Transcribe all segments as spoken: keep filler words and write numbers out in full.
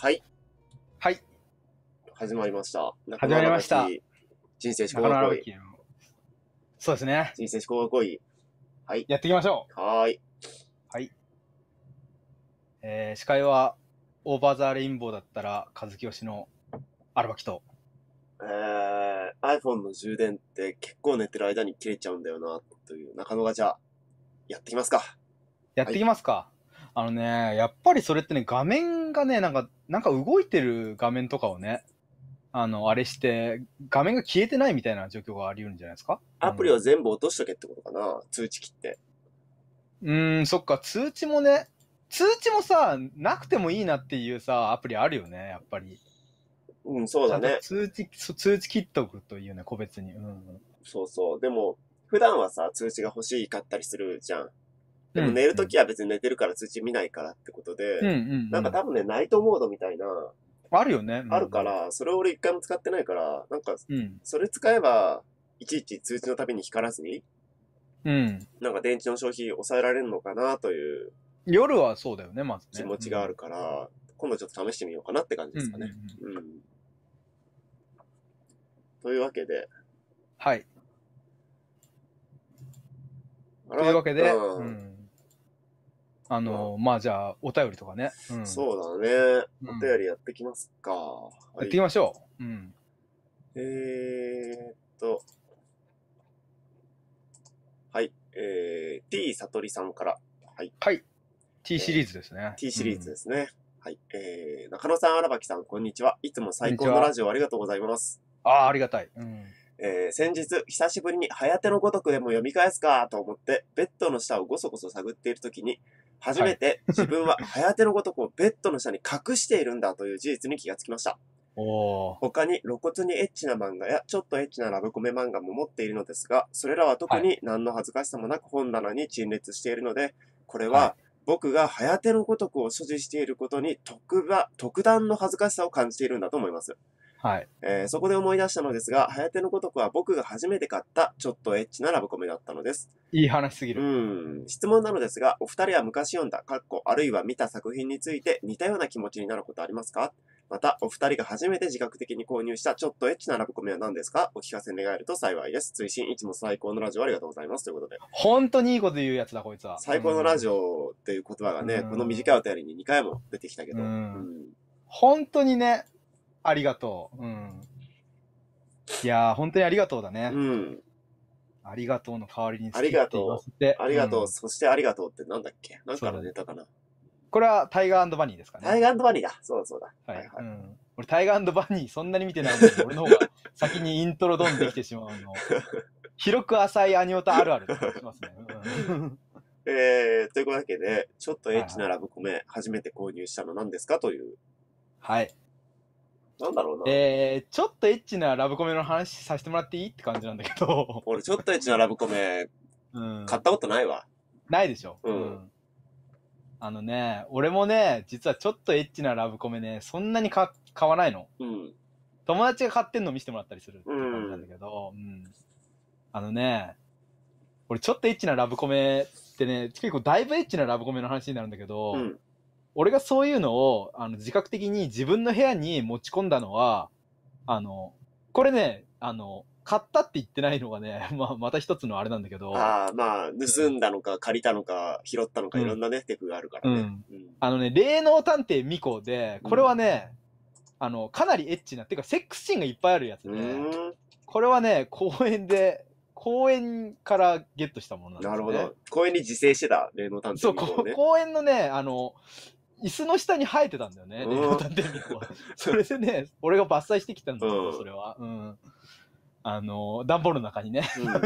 はい。 はい。 始まりました。 始まりました。 人生思考が濃い。 そうですね。 人生思考が濃い。はい。 やっていきましょう。はーい。 はい。えー、司会は、オーバーザレインボーだったら、和樹推しのアルバキと。 えー、iPhone の充電って結構寝てる間に切れちゃうんだよな、という中野がじゃあ、やっていきますか。 やっていきますか。はい、あのね、やっぱりそれってね、画面がね、なんか、なんか動いてる画面とかをね、あの、あれして、画面が消えてないみたいな状況があり得るんじゃないですか。 アプリを全部落としとけってことかな、通知切って。 うーん、そっか、通知もね、通知もさ、なくてもいいなっていうさ、アプリあるよね、やっぱり。 うん、そうだね。 通知、通知切っとくというね、個別に。うん、 そうそう。でも、普段はさ、通知が欲しかったりするじゃん。でも寝るときは別に寝てるから通知見ないからってことで、 うんうんうん、 なんか多分ね、ナイトモードみたいな、 あるよね。 あるから、それを俺一回も使ってないから、なんか、 うん、 それ使えば、いちいち通知のたびに光らずに、 うん。 なんか電池の消費抑えられるのかなという夜はそうだよね、まずね。 気持ちがあるから、今度ちょっと試してみようかなって感じですかね。うん、うんうん。というわけで。 はい。というわけで、 うん。 うん、あのー、まあじゃあ、お便りとかね。 うん、そうだね。お便りやってきますか。 はい、やっていきましょう。うん。 えーっと。はい。えー、T さとりさんから。はい。 はい。T シリーズですね。えー、 T シリーズですね。うん、はい。えー、中野さん、荒牧さん、こんにちは。いつも最高のラジオありがとうございます。 ああ、ありがたい。うん。 えー、先日、久しぶりに早手のごとくでも読み返すかと思って、ベッドの下をごそごそ探っているときに、初めて自分は早手のごとくをベッドの下に隠しているんだという事実に気がつきました。 お他に露骨にエッチな漫画やちょっとエッチなラブコメ漫画も持っているのですが、それらは特に何の恥ずかしさもなく本棚に陳列しているので、これは僕が早手のごとくを所持していることに特ば特段の恥ずかしさを感じているんだと思います。 はい。 えー、そこで思い出したのですが、早手のごとくは僕が初めて買ったちょっとエッチなラブコメだったのです。 いい話すぎる。 うん。質問なのですが、お二人は昔読んだ、かっこあるいは見た作品について似たような気持ちになることありますか？また、お二人が初めて自覚的に購入したちょっとエッチなラブコメは何ですか？お聞かせ願えると幸いです。追伸いつも最高のラジオありがとうございます。ということで。 本当にいいこと言うやつだ、こいつは。 最高のラジオっていう言葉がね、この短いお便りににかいも出てきたけど。うん。 本当にね、ありがとう。うん。いやー、本当にありがとうだね。 うん。 ありがとうの代わりに好きありがとう。ありがとう、うん。そしてありがとうってなんだっけ？なんかのネタかな。 これはタイガー&バニーですかね。 タイガー&バニーだ。そうだそうだ。 はいはい、はい。うん。俺タイガー&バニーそんなに見てないのに、俺の方が先にイントロドンできてしまうの。広く浅いアニオタあるあるってしますね。うん、 えー、というわけで、ちょっとエッチなラブコメ、はいはい、初めて購入したの何ですかという。 はい。 なんだろうな。 えー、ちょっとエッチなラブコメの話させてもらっていいって感じなんだけど。 俺、ちょっとエッチなラブコメ、うん、買ったことないわ。 ないでしょ。 うん。うん、 あのね、俺もね、実はちょっとエッチなラブコメね、そんなにか買わないの。うん。友達が買ってんの見せてもらったりするっていう感じなんだけど、うん、うん。あのね、俺ちょっとエッチなラブコメってね、結構だいぶエッチなラブコメの話になるんだけど、うん、俺がそういうのをあの自覚的に自分の部屋に持ち込んだのは、あの、これね、あの、買ったって言ってないのがね、まあ、また一つのあれなんだけど。 ああ、まあ、盗んだのか、借りたのか、拾ったのか、いろんなね、うん、テクがあるからね。うんうん、あのね、霊能探偵ミコで、これはね、うん、あの、かなりエッチな、っていうか、セックスシーンがいっぱいあるやつで、これはね、公園で、公園からゲットしたものなんですね。 なるほど。公園に自生してた、霊能探偵ミコ、ね。 そう、公園のね、あの、椅子の下に生えてたんだよね、霊能探偵ミコは。それでね、俺が伐採してきたんだけど、それは。うん。あの、段ボールの中にね。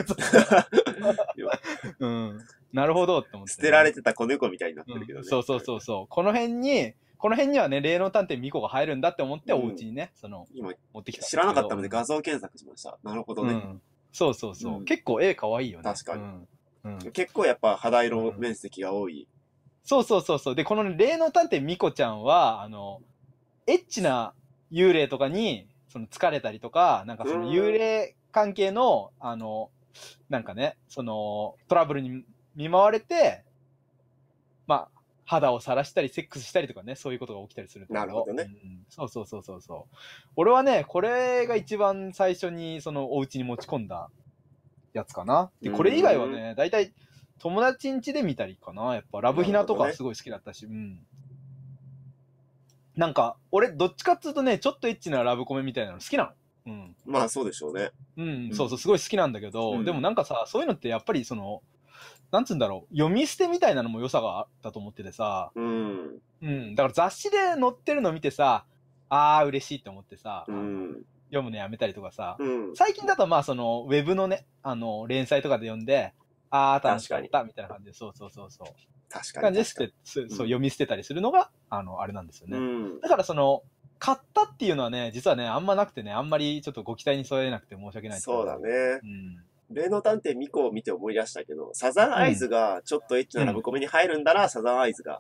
うん。うん、なるほどって思って、ね。 捨てられてた子猫みたいになってるけどね。うん、 そうそうそうそう。この辺に、この辺にはね、霊能探偵ミコが入るんだって思って、お家にね、うん、その、今持ってきた。 知らなかったので画像検索しました。なるほどね。うん、 そうそうそう。うん、結構絵可愛いよね。 確かに。うんうん、結構やっぱ肌色面積が多い。 うん、そうそうそうそう。で、この、ね、霊能探偵ミコちゃんは、あの、エッチな幽霊とかに、その疲れたりとか、なんかその幽霊関係の、あの、なんかね、そのトラブルに見舞われて、まあ、 肌を晒したり、セックスしたりとかね、そういうことが起きたりするんだけど。 なるほどね。 うん、そうそうそうそうそう。俺はね、これが一番最初に、その、お家に持ち込んだやつかな。で、これ以外はね、だいたい友達ん家で見たりかな。やっぱ、ラブヒナとかすごい好きだったし、ね、うん。なんか、俺、どっちかっつうとね、ちょっとエッチなラブコメみたいなの好きなの。うん。 まあ、そうでしょうね。 うん、そうそう、すごい好きなんだけど、うん、でもなんかさ、そういうのってやっぱりその、なんつうんだろう、読み捨てみたいなのも良さがあったと思っててさ、 うん。 うん。だから雑誌で載ってるの見てさ、あー嬉しいって思ってさ、 うん、 読むのやめたりとかさ、 うん、 最近だとまあその、ウェブのね、あの、連載とかで読んで、あー楽しかったみたいな感じで、そうそうそうそう。 確かに。 感じで捨て、そう、うん、読み捨てたりするのが、あの、あれなんですよね。うん、だからその、買ったっていうのはね、実はね、あんまなくてね、あんまりちょっとご期待に添えなくて申し訳ない。 そうだね。うん霊能探偵ミコを見て思い出したけど、サザンアイズがちょっとエッチなラブコメに入るんだな、うん、サザンアイズが。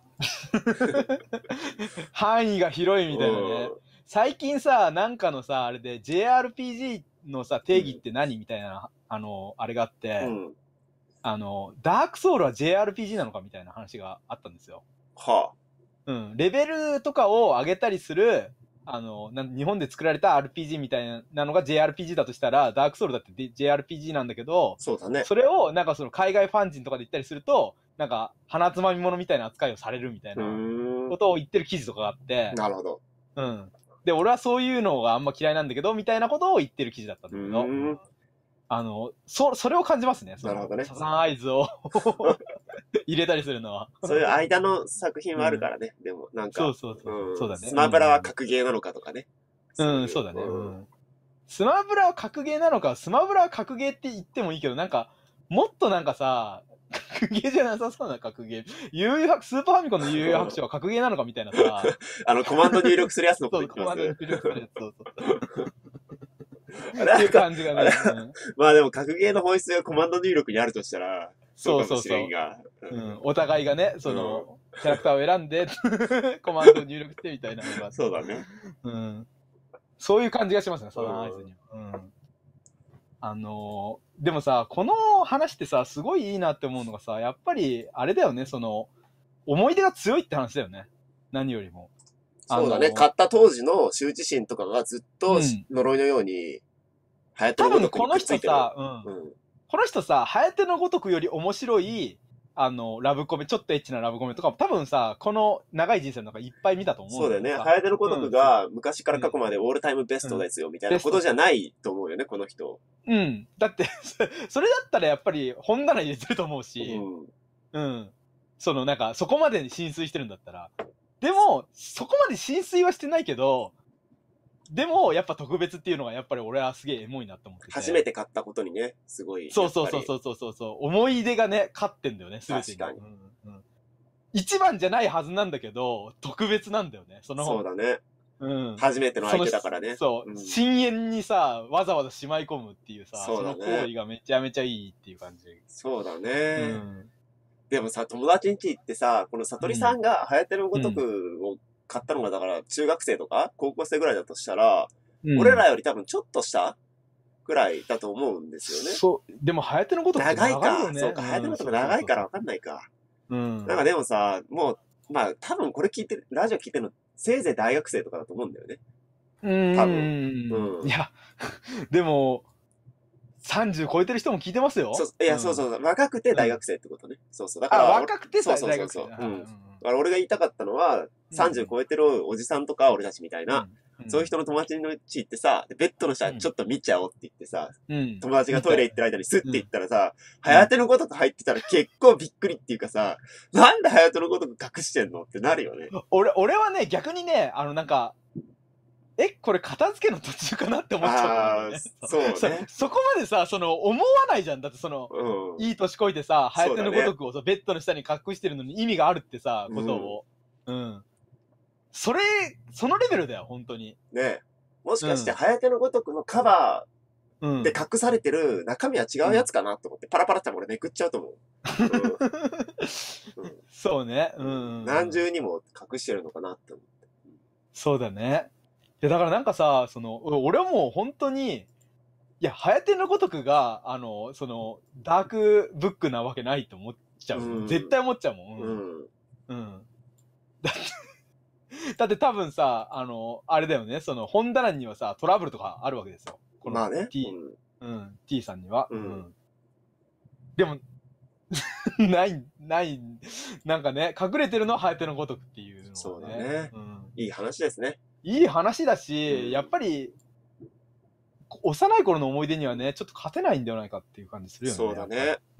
範囲が広いみたいなね。最近さ、なんかのさ、あれで ジェイアールピージー のさ、定義って何、うん、みたいな、あの、あれがあって、うん、あの、ダークソウルは ジェイアールピージー なのかみたいな話があったんですよ。はあ。うん。レベルとかを上げたりする、あの、日本で作られた アールピージー みたいなのが ジェイアールピージー だとしたら、ダークソウルだって ジェイアールピージー なんだけど、 そうだね。 それを、なんかその海外ファン人とかで言ったりすると、なんか、鼻つまみ物みたいな扱いをされるみたいなことを言ってる記事とかがあって。 なるほど。 うん。で、俺はそういうのがあんま嫌いなんだけど、みたいなことを言ってる記事だったんだけど、あの、そ、それを感じますね。 なるほどね。 サザンアイズを入れたりするのは。 そういう間の作品はあるからね。うん、でも、なんか。 そうそうそう。うん、そうだね。 スマブラは格ゲーなのかとかね。 うん、うん、そうだね。うん。スマブラは格ゲーなのか、スマブラは格ゲーって言ってもいいけど、なんか、もっとなんかさ、格ゲーじゃなさそうな格ゲー。悠々白、スーパーファミコンの悠々白書は格ゲーなのかみたいなさ。 あの、コマンド入力するやつのこと言ってます。 そう、コマンド入力するやつ、そうそう。っていう感じがね。 うん、まあでも、格ゲーの本質がコマンド入力にあるとしたら、 そうそうそう。うん、お互いがね、その、うん、キャラクターを選んで、コマンドを入力してみたいなのが。 そうだね。 うん。そういう感じがしますね、サザンアイズには。うん。あのー、でもさ、この話ってさ、すごいいいなって思うのがさ、やっぱり、あれだよね、その、思い出が強いって話だよね。何よりも。 そうだね、買った当時の羞恥心とかがずっと呪いのように、流行ってるごとくにくっついてる。多分この人さ、うん。うん、この人さ、ハヤテのごとくより面白い、あの、ラブコメ、ちょっとエッチなラブコメとか、多分さ、この長い人生の中いっぱい見たと思う。 そうだよね。ハヤテのごとくが昔から過去までオールタイムベストですよ、みたいなことじゃないと思うよね、この人。 うん。だって、それだったらやっぱり本棚入れてると思うし、うん。うん。そのなんか、そこまでに浸水してるんだったら。でも、そこまで浸水はしてないけど、でも、やっぱ特別っていうのが、やっぱり俺はすげえエモいなって思ってて。 初めて買ったことにね、すごい。 そうそうそうそうそうそう。思い出がね、勝ってんだよね、すべてに。確かに、うんうん。一番じゃないはずなんだけど、特別なんだよね。そのそうだね。 うん。 初めての相手だからね。 そう。うん、深淵にさ、わざわざしまい込むっていうさ、そ, う、ね、その行為がめちゃめちゃいいっていう感じ。 そうだね。うん、でもさ、友達ん家行ってさ、この悟りさんがハヤテのごとくを買ったのが、だから中学生とか高校生ぐらいだとしたら、うん、俺らより多分ちょっと下ぐらいだと思うんですよね。 そう。でも、ハヤテのごとくって長いよね。 長いか。そうか、ハヤテのごとく長いから分かんないか。うん。なんかでもさ、もう、まあ多分これ聞いてる、ラジオ聞いてるの、せいぜい大学生とかだと思うんだよね。 うん。多分。うん。いや、でも、さんじゅう超えてる人も聞いてますよ。 そう、いや、うん、そうそう、若くて大学生ってことね。うん、そうそう。だから、 あ、若くて大学生。 そうそうそう。うん。だから俺が言いたかったのは、さんじゅう超えてるおじさんとか俺たちみたいな、うん、そういう人の友達のうち行ってさ、ベッドの下ちょっと見ちゃおうって言ってさ、うん、友達がトイレ行ってる間にスッて行ったらさ、ハヤテのごとく入ってたら結構びっくりっていうかさ、なんでハヤテのごとく隠してんのってなるよね。 俺、俺はね、逆にね、あのなんか、え、これ片付けの途中かなって思っちゃう、ね。 そうねそ。 そこまでさ、その、思わないじゃん。だってその、うん、いい年こいてさ、ハヤテのごとくをさ、ね、ベッドの下に隠してるのに意味があるってさ、ことを。うん。うん、それ、そのレベルだよ、本当に。 ねもしかして、ハヤテのごとくのカバーで隠されてる中身は違うやつかなと思って、うん、パラパラって俺めくっちゃうと思う。うんうん、 そうね。うん。 何重にも隠してるのかなって思って。 そうだね。いや、だからなんかさ、その、俺はもう本当に、いや、ハヤテのごとくが、あの、その、ダークブックなわけないと思っちゃう。うん、絶対思っちゃうもん。うん。うん。 だって、だって多分さ、あの、あれだよね、その本棚にはさ、トラブルとかあるわけですよ。この T、まあね。うん、うん、T さんには。うん。うん、でも、ない、ない、なんかね、隠れてるのはハヤテのごとくっていうのは、ね。 そうだね。うん、いい話ですね。 いい話だし、うん、やっぱり、幼い頃の思い出にはね、ちょっと勝てないんではないかっていう感じするよね。 そうだね。 うん。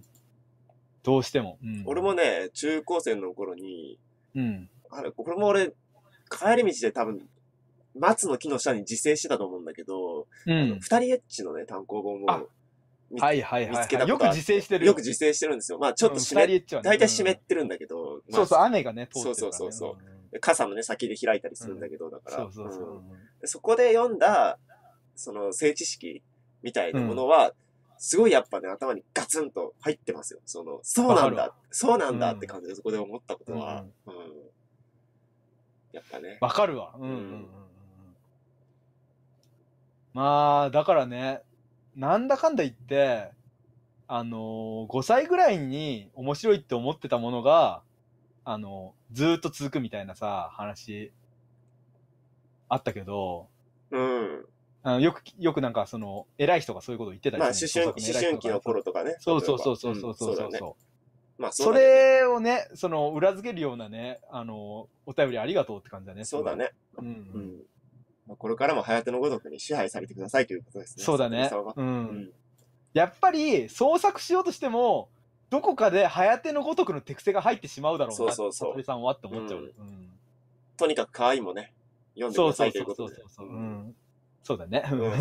どうしても。 うん、俺もね、中高生の頃に、 うん。 あれ、これも俺、帰り道で多分、松の木の下に自生してたと思うんだけど、うん、あの二人エッチのね、単行本を見、はいはいはいはい、見つけたことあって。よく自生してるよ。よく自生してるんですよ。まあちょっと湿っ、うん、大体湿ってるんだけど、うん、 まあ、そうそう、雨がね、通ってるから、ね。 そうそうそう。うん、傘のね、先で開いたりするんだけど、だから。そうそうそう。うん、そこで読んだ、その、性知識みたいなものは、うん、すごいやっぱね、頭にガツンと入ってますよ。その、そうなんだ、そうなんだって感じでそこで思ったことは、うん、うん、やっぱね。 わかるわ。うんうんうんうん。まあ、だからね、なんだかんだ言って、あのー、ごさいぐらいに面白いって思ってたものが、あのー、ずーっと続くみたいなさ、話、あったけど、 うん。 あのよく、よくなんかその、偉い人がそういうことを言ってたりする、 まあ、思春期の頃とかね。 そうそうそうそうそうそうそう、うん、 そう。 まあ、それをね、その、裏付けるようなね、あの、お便りありがとうって感じだね。 そうだね。 うん、うん。 うんこれからもハヤテのごとくに支配されてくださいということですね。 そうだね。うん。うん、やっぱり、創作しようとしても、どこかでハヤテのごとくの手癖が入ってしまうだろうな。そうそうそう。さとりさんはって思っちゃう。うんうん、 とにかく可愛いもね、読んでくださいということで。 そうそうそうそう。うん、そうだね。 うん、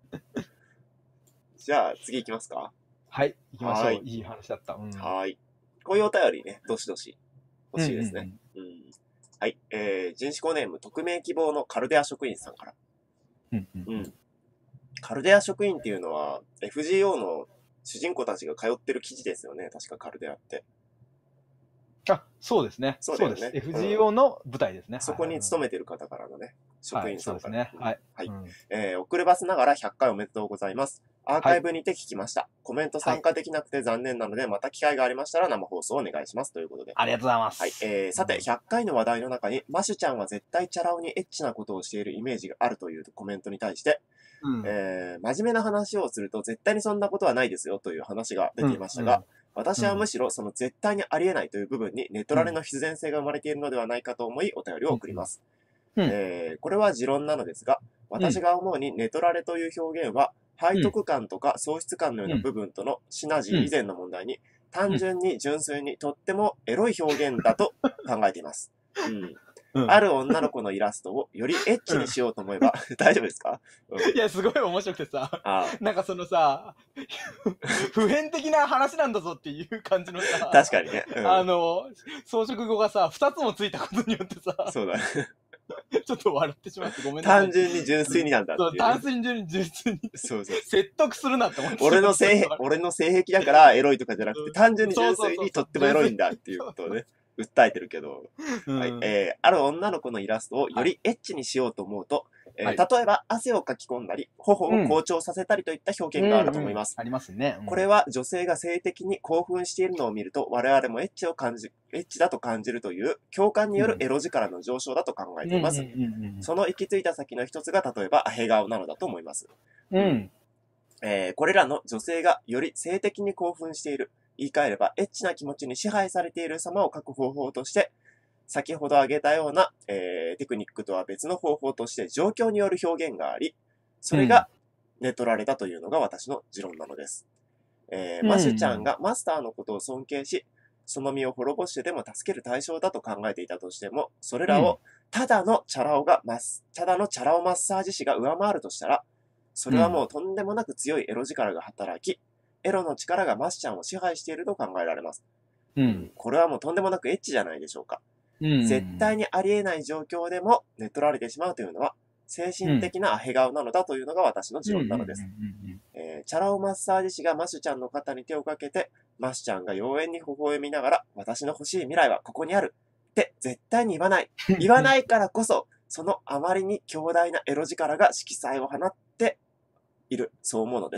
じゃあ、次行きますか。 はい、行きましょう。いい話だった。うん、 はい。こういうお便りね、どしどし欲しいですね。うん、うんうんはい。えー、人志向ネーム、匿名希望のカルデア職員さんから。 うんうんうん、 カルデア職員っていうのは、エフジーオー の主人公たちが通ってる記事ですよね。確かカルデアって。 あ、そうですね。そうですね。エフジーオー の舞台ですね。 うん、そこに勤めてる方からのね、職員さんから。 はい、そうですね。はい。 はい。うん、えー、遅ればせながらひゃっかいおめでとうございます。アーカイブにて聞きました。はい、コメント参加できなくて残念なので、また機会がありましたら生放送お願いします。ということで。 ありがとうございます。 はい。えー、さて、ひゃっかいの話題の中に、マシュちゃんは絶対チャラ男にエッチなことをしているイメージがあるというコメントに対して、うん、えー、真面目な話をすると絶対にそんなことはないですよという話が出ていましたが、うんうん、私はむしろその絶対にありえないという部分にネトラレの必然性が生まれているのではないかと思いお便りを送ります。うんえー、これは持論なのですが、私が思うにネトラレという表現は背徳感とか喪失感のような部分とのシナジー以前の問題に単純に純粋にとってもエロい表現だと考えています。うんうん、ある女の子のイラストをよりエッチにしようと思えば、うん、大丈夫ですか、 うん、いや、すごい面白くてさ、ああなんかそのさ、普遍的な話なんだぞっていう感じのさ、 確かにね。 うん、あの、装飾語がさ、二つもついたことによってさ、 そうだね。 ちょっと笑ってしまってごめんなさい。 単純に純粋になんだっていう、 ね。そう、単純に純粋に。 そうそう。 説得するなって思って。 俺の性癖、俺の性癖だからエロいとかじゃなくて、単純に純粋にとってもエロいんだっていうことをね。訴えてるけど、うんはいえー、ある女の子のイラストをよりエッチにしようと思うと、はいえー、例えば汗をかき込んだり、頬を好調させたりといった表現があると思います。 うんうんうん、ありますね、 うん。これは女性が性的に興奮しているのを見ると、我々もエッチを感じ、エッチだと感じるという共感によるエロ力の上昇だと考えています。その行き着いた先の一つが、例えばアヘ顔なのだと思います。 うんえー、これらの女性がより性的に興奮している。言い換えれば、エッチな気持ちに支配されている様を書く方法として、先ほど挙げたような、えー、テクニックとは別の方法として状況による表現があり、それがネトラレだというのが私の持論なのです。えー、マシュちゃんがマスターのことを尊敬し、その身を滅ぼしてでも助ける対象だと考えていたとしても、それらをただのチャラ男がマス、ただのチャラ男マッサージ師が上回るとしたら、それはもうとんでもなく強いエロ力が働き、エロの力がマシュちゃんを支配していると考えられます。 うん、 これはもうとんでもなくエッチじゃないでしょうか。うん、絶対にありえない状況でも寝取られてしまうというのは、精神的なアヘ顔なのだというのが私の持論なのです。チャラ男マッサージ師がマシュちゃんの肩に手をかけて、マシュちゃんが妖艶に微笑みながら、私の欲しい未来はここにあるって絶対に言わない。言わないからこそ、そのあまりに強大なエロ力が色彩を放っている。そう思うのですと。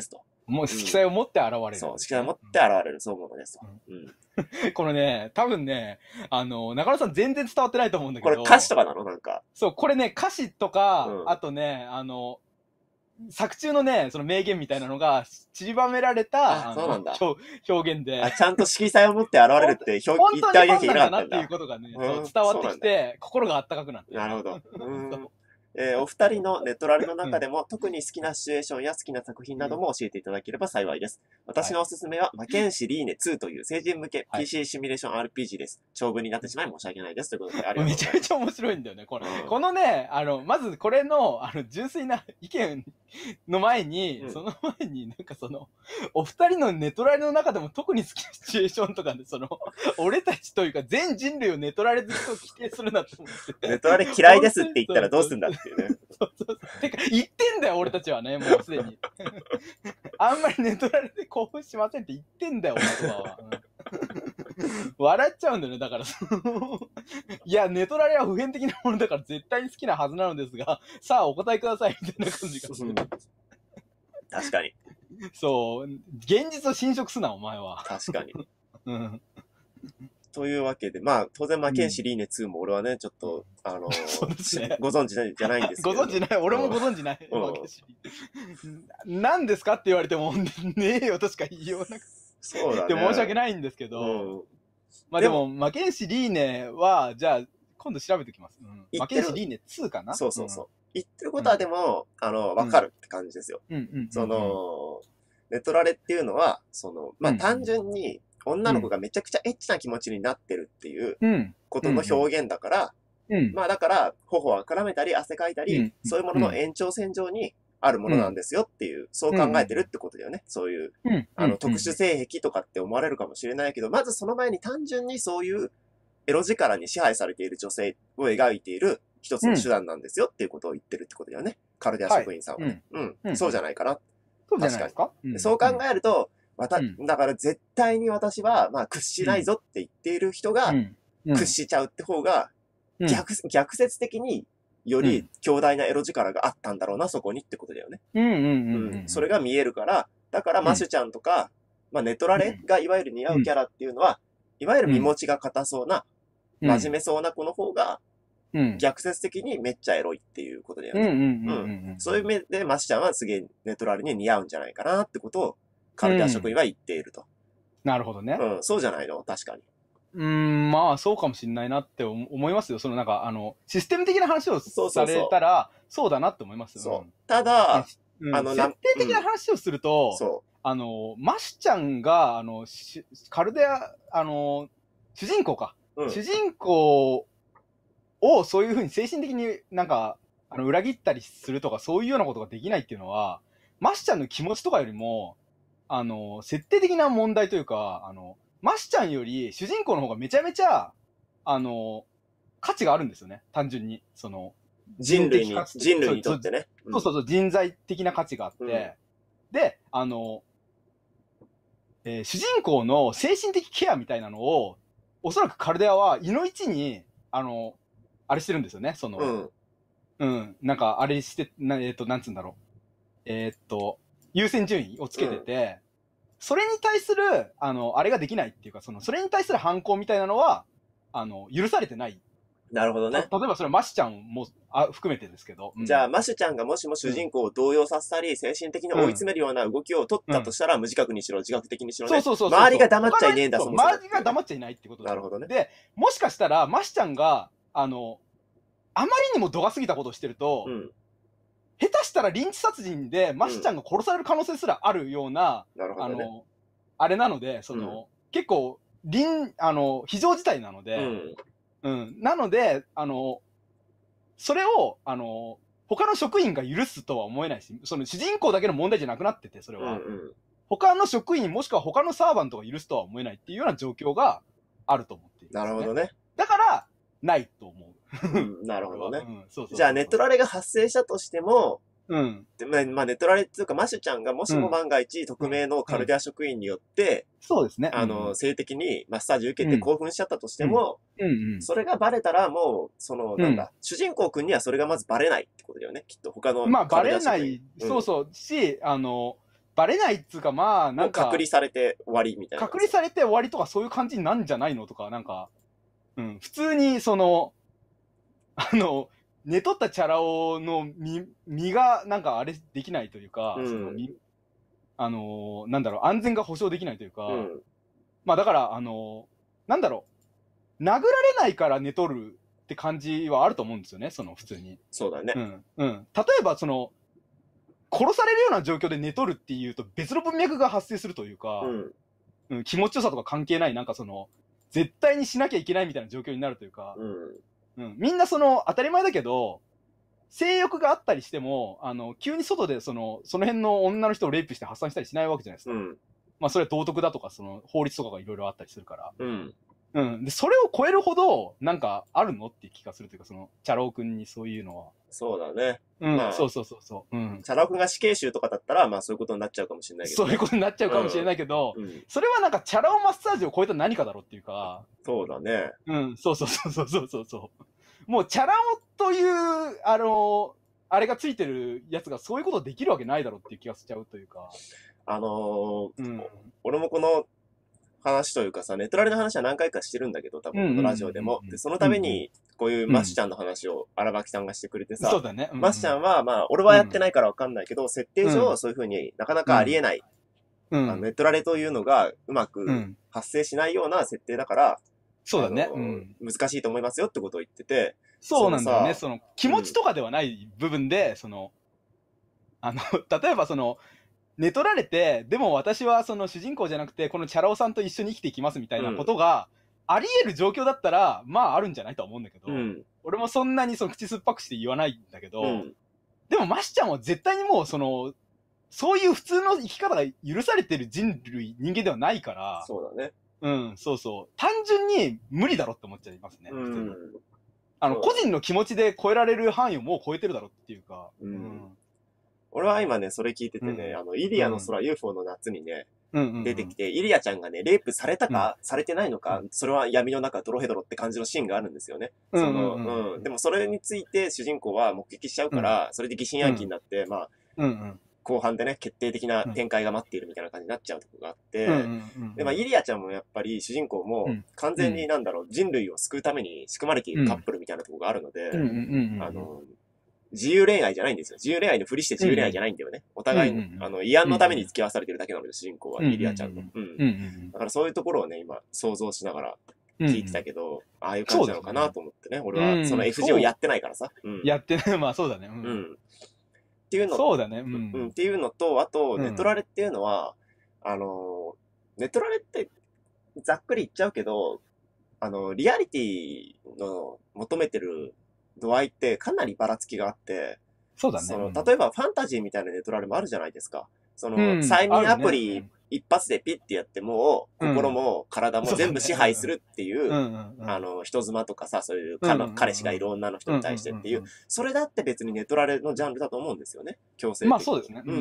もう色彩を持って現れる。 そう、色彩を持って現れる、そう思うのです。 うん、このね、多分ね、あの、中野さん全然伝わってないと思うんだけど。 これ歌詞とかなのなんか。 そう、これね、歌詞とか、うん、あとね、あの、作中のね、その名言みたいなのが散りばめられた、 あ、そうなんだ。 表現で。 あ、ちゃんと色彩を持って現れるって表言ってあげなきゃいけなかったんだ。 本当にファンなんだなっていうことがね、伝わってきて、心があったかくなって。 なるほど。うんえー、お二人のネトラレの中でも、特に好きなシチュエーションや好きな作品なども教えていただければ幸いです。私のおすすめは、魔剣士リーネツーという成人向け ピーシー シミュレーション アールピージー です。長文になってしまい申し訳ないです。ということで、ありがとうございます。 めちゃめちゃ面白いんだよね、これ。うん、このね、あの、まずこれの、あの、純粋な意見の前に、うん、その前になんかその、お二人のネトラレの中でも特に好きなシチュエーションとかで、その、俺たちというか全人類をネトラレ好きと規定するなって思って。 ネトラレ嫌いですって言ったらどうすんだっていうね。 そうそうそう。てか、言ってんだよ、俺たちはね、もうすでに。あんまりネトラレで興奮しませんって言ってんだよ、俺は。うん、笑っちゃうんだよね、だから。いや、ネトラレは普遍的なものだから絶対に好きなはずなのですが、さあお答えください、みたいな感じがする。 確かに。 そう、現実を侵食すな、お前は。 確かに。 うん。 というわけで、まあ、当然、魔剣士リーネツーも俺はね、ちょっと、あのーね、ご存知じゃないんですけど。 ご存知ない俺もご存知ない。何ですかって言われても、ねえよとしか言いようなくて。 そうだね。 申し訳ないんですけど。うん、まあでも、魔剣士リーネは、じゃあ、今度調べておきます。うん、魔剣士リーネツーかな。 そうそうそう。うん、言ってることはでも、うん、あの、わかるって感じですよ。その、ネトラレっていうのは、その、まあ単純に、女の子がめちゃくちゃエッチな気持ちになってるっていうことの表現だから、うん、まあだから、頬を絡めたり汗かいたり、うん、そういうものの延長線上にあるものなんですよっていう、そう考えてるってことだよね。そういう、あの、特殊性癖とかって思われるかもしれないけど、まずその前に単純にそういうエロ力に支配されている女性を描いている一つの手段なんですよっていうことを言ってるってことだよね。カルデア職員さんはね。はい、うん、そうじゃないかな。 そうじゃないですか。 確かに。そう考えると、また、うん、だから絶対に私は、まあ、屈しないぞって言っている人が、屈しちゃうって方が、逆、うん、逆説的により強大なエロ力があったんだろうな、そこにってことだよね。それが見えるから、だからマシュちゃんとか、まあ、ネトラレがいわゆる似合うキャラっていうのは、いわゆる身持ちが硬そうな、真面目そうな子の方が、逆説的にめっちゃエロいっていうことだよね。そういう目でマシュちゃんはすげえネトラレに似合うんじゃないかなってことを、カルデア職員は言っていると。 うん、なるほどね。 うん、そうじゃないの確かに。 うん、まあ、そうかもしれないなって思いますよ。そのなんか、あの、システム的な話をされたら、そうだなって思いますよ。 そう。ただ、 うん、あの、設定的な話をすると、うん、そう。あの、マシュちゃんが、あの、カルデア、あの、主人公か。うん、主人公をそういう風に精神的になんか、あの、裏切ったりするとか、そういうようなことができないっていうのは、マシュちゃんの気持ちとかよりも、あの、設定的な問題というか、あの、マシュちゃんより主人公の方がめちゃめちゃ、あの、価値があるんですよね。単純に。その、 人類に、人類にとってね。 そうそうそう、人材的な価値があって。うん、で、あの、えー、主人公の精神的ケアみたいなのを、おそらくカルデアは、いの一に、あの、あれしてるんですよね。その、うん。うん。なんか、あれして、なえっと、なんつうんだろう。えー、っと、優先順位をつけてて、うん、それに対する、あの、あれができないっていうか、その、それに対する反抗みたいなのは、あの、許されてない。 なるほどね。 例えばそれマシちゃんもあ含めてですけど。 うん、じゃあ、マシちゃんがもしも主人公を動揺させたり、うん、精神的に追い詰めるような動きを取ったとしたら、うん、無自覚にしろ、自覚的にしろね。 そうそうそうそう。 周りが黙っちゃいねえんだ、そもそも。周りが黙っちゃいないってことなるほどね。 で、もしかしたら、マシちゃんが、あの、あまりにも度が過ぎたことをしてると、うん、下手したらリンチ殺人でマシちゃんが殺される可能性すらあるような、 うん、 あの、あれなので、その、うん、結構、臨、あの、非常事態なので、うんうん。なので、あの、それを、あの、他の職員が許すとは思えないし、その主人公だけの問題じゃなくなってて、それは。うんうん、他の職員もしくは他のサーバントが許すとは思えないっていうような状況があると思っている、 ね。なるほどね。 だから、ないと思う。うん、なるほどね。じゃあ、ネトラレが発生したとしても、うん。でまあ、ネトラレっていうか、マシュちゃんがもしも万が一、匿名のカルデア職員によって、 そうですね。 あの、性的にマッサージ受けて興奮しちゃったとしても、それがバレたらもう、その、なんだ、主人公くんにはそれがまずバレないってことだよね、きっと。他の。 まあ、バレない、そうそう、し、あの、 バレないっつうか、まあ、なんか。 隔離されて終わりみたいな。 隔離されて終わりとかそういう感じになんじゃないのとか、なんか、うん、普通に、その、あの、寝取ったチャラ男の身、身が、なんかあれできないというか、うん、その身、あのー、なんだろう、安全が保障できないというか、うん、まあだから、あのー、なんだろう、殴られないから寝取るって感じはあると思うんですよね、その普通に。 そうだね。 うん。うん。例えば、その、殺されるような状況で寝取るっていうと別の文脈が発生するというか、うんうん、気持ちよさとか関係ない、なんかその、絶対にしなきゃいけないみたいな状況になるというか、うんうん、みんなその、当たり前だけど、性欲があったりしても、あの、急に外でその、その辺の女の人をレイプして発散したりしないわけじゃないですか。うん、まあそれは道徳だとか、その、法律とかがいろいろあったりするから。うん。うん。で、それを超えるほど、なんか、あるのっていう気がするというか、その、チャラ男くんにそういうのは。 そうだね。 うん、まあ、そうそうそうそう。うん。 チャラ男くんが死刑囚とかだったら、まあそういうことになっちゃうかもしれないけど、 ね。そういうことになっちゃうかもしれないけど、うんうん、それはなんか、チャラ男マッサージを超えた何かだろうっていうか。 そうだね。 うん、そうそうそうそうそうそう。もう、チャラ男という、あの、あれがついてるやつがそういうことできるわけないだろうっていう気がしちゃうというか。 あのー、うん、俺もこの話というかさ、ネトラレの話は何回かしてるんだけど、多分このラジオでも。で、そのために、こういうマシちゃんの話を荒牧さんがしてくれてさ、 そうだね。 うん、マシちゃんは、まあ、俺はやってないからわかんないけど、うん、設定上そういう風になかなかありえない、うん、ネトラレというのがうまく発生しないような設定だから、 そうだね、 うん。難しいと思いますよってことを言ってて。 そうなんだよね。その、気持ちとかではない部分で、うん、その、あの、例えばその、寝取られて、でも私はその主人公じゃなくて、このチャラ男さんと一緒に生きていきますみたいなことが、あり得る状況だったら、まああるんじゃないと思うんだけど、うん、俺もそんなにその口酸っぱくして言わないんだけど、うん、でもマシちゃんは絶対にもうその、そういう普通の生き方が許されてる人類、人間ではないから、 そうだね。 うん、そうそう。単純に無理だろって思っちゃいますね。うん、あの、個人の気持ちで超えられる範囲をもう超えてるだろっていうか。うん。うん、 俺は今ね、それ聞いててね、うん、あの、イリアの空、うん、ユーフォー の夏にね、出てきて、イリアちゃんがね、レイプされたか、うん、されてないのか、うん、それは闇の中ドロヘドロって感じのシーンがあるんですよね。うん、その、うん。でもそれについて主人公は目撃しちゃうから、それで疑心暗鬼になって、まあ、うんうん後半でね、決定的な展開が待っているみたいな感じになっちゃうとこがあって、で、まあ、イリアちゃんもやっぱり主人公も完全になんだろう、人類を救うために仕組まれているカップルみたいなとこがあるので、あの、自由恋愛じゃないんですよ。自由恋愛のふりして自由恋愛じゃないんだよね。お互い、あの、慰安のために付き合わされてるだけなので、主人公は、イリアちゃんと。うん。だからそういうところをね、今、想像しながら聞いてたけど、ああいう感じなのかなと思ってね。俺はその エフジー をやってないからさ。 やってない、まあそうだね。 うんっていうのそうだね。うん。うん、っていうのと、あと、ネトラレっていうのは、うん、あの、ネトラレってざっくり言っちゃうけど、あの、リアリティの求めてる度合いってかなりばらつきがあって、 そうだね。 その、例えばファンタジーみたいなネトラレもあるじゃないですか。その、うん、催眠アプリ一発でピッてやっても、うん、心も体も全部支配するっていう、あの、人妻とかさ、そういう彼、うん、彼氏がいる女の人に対してっていう、それだって別にネトラレのジャンルだと思うんですよね。強制的に。 まあそうですね。 うん。うん、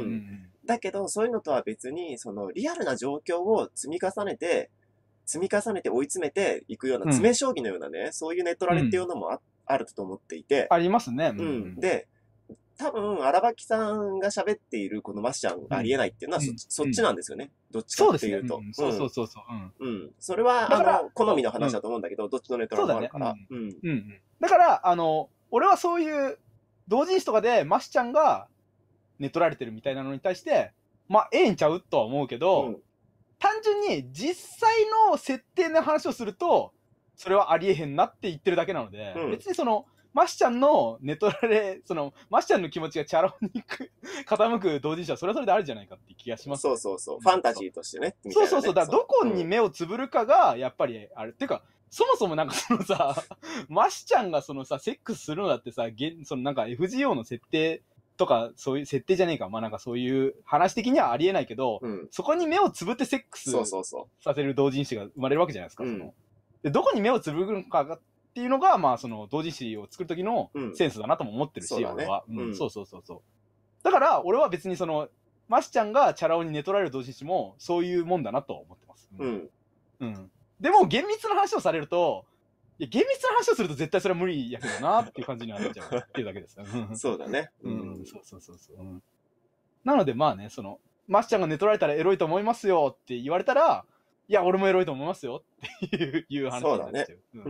だけど、そういうのとは別に、その、リアルな状況を積み重ねて、積み重ねて追い詰めていくような、詰め将棋のようなね、そういうネトラレっていうのも あ,、あると思っていて。 ありますね。 うん。で、多分、荒牧さんが喋っているこのマシちゃんがありえないっていうのは、うん、そ, そっちなんですよね。どっちかっていうと。 そうそうそうそう。 うん。うん。それは、あの、好みの話だと思うんだけど、どっちのネトラもあるから。 うん。うん。だから、あの、俺はそういう、同人誌とかでマシちゃんが寝取られてるみたいなのに対して、まあ、ええんちゃうとは思うけど、うん、単純に実際の設定の話をすると、それはありえへんなって言ってるだけなので、うん、別にその、マシちゃんの寝取られ、その、マシちゃんの気持ちがチャラ男に傾く同人誌はそれはそれであるじゃないかって気がします、 ね。そうそうそう。ファンタジーとしてね。 ねそうそうそう。だからどこに目をつぶるかが、やっぱり、あれ、っていうか、そもそもなんかそのさ、マシちゃんがそのさ、セックスするのだってさ、そのなんか エフジーオー の設定とか、そういう設定じゃねえか。まあなんかそういう話的にはありえないけど、うん、そこに目をつぶってセックスさせる同人誌が生まれるわけじゃないですか。うん、そのでどこに目をつぶるのかが、っていうのが、まあ、その、同人誌を作る時のセンスだなとも思ってるし、うん、俺は、ねうん。そうそうそうそう。だから、俺は別にその、マシちゃんがチャラ男に寝取られる同人誌も、そういうもんだなと思ってます。うん。うん。でも、厳密な話をされると、いや、厳密な話をすると絶対それは無理やけどな、っていう感じになっちゃうっていうだけです。 そうだね。 うん。うん、そうそうそうそう。うん。なので、まあね、その、 マスちゃんが寝取られたらエロいと思いますよって言われたら、いや、俺もエロいと思いますよっていういう話になっちゃう。 そうだね。うん。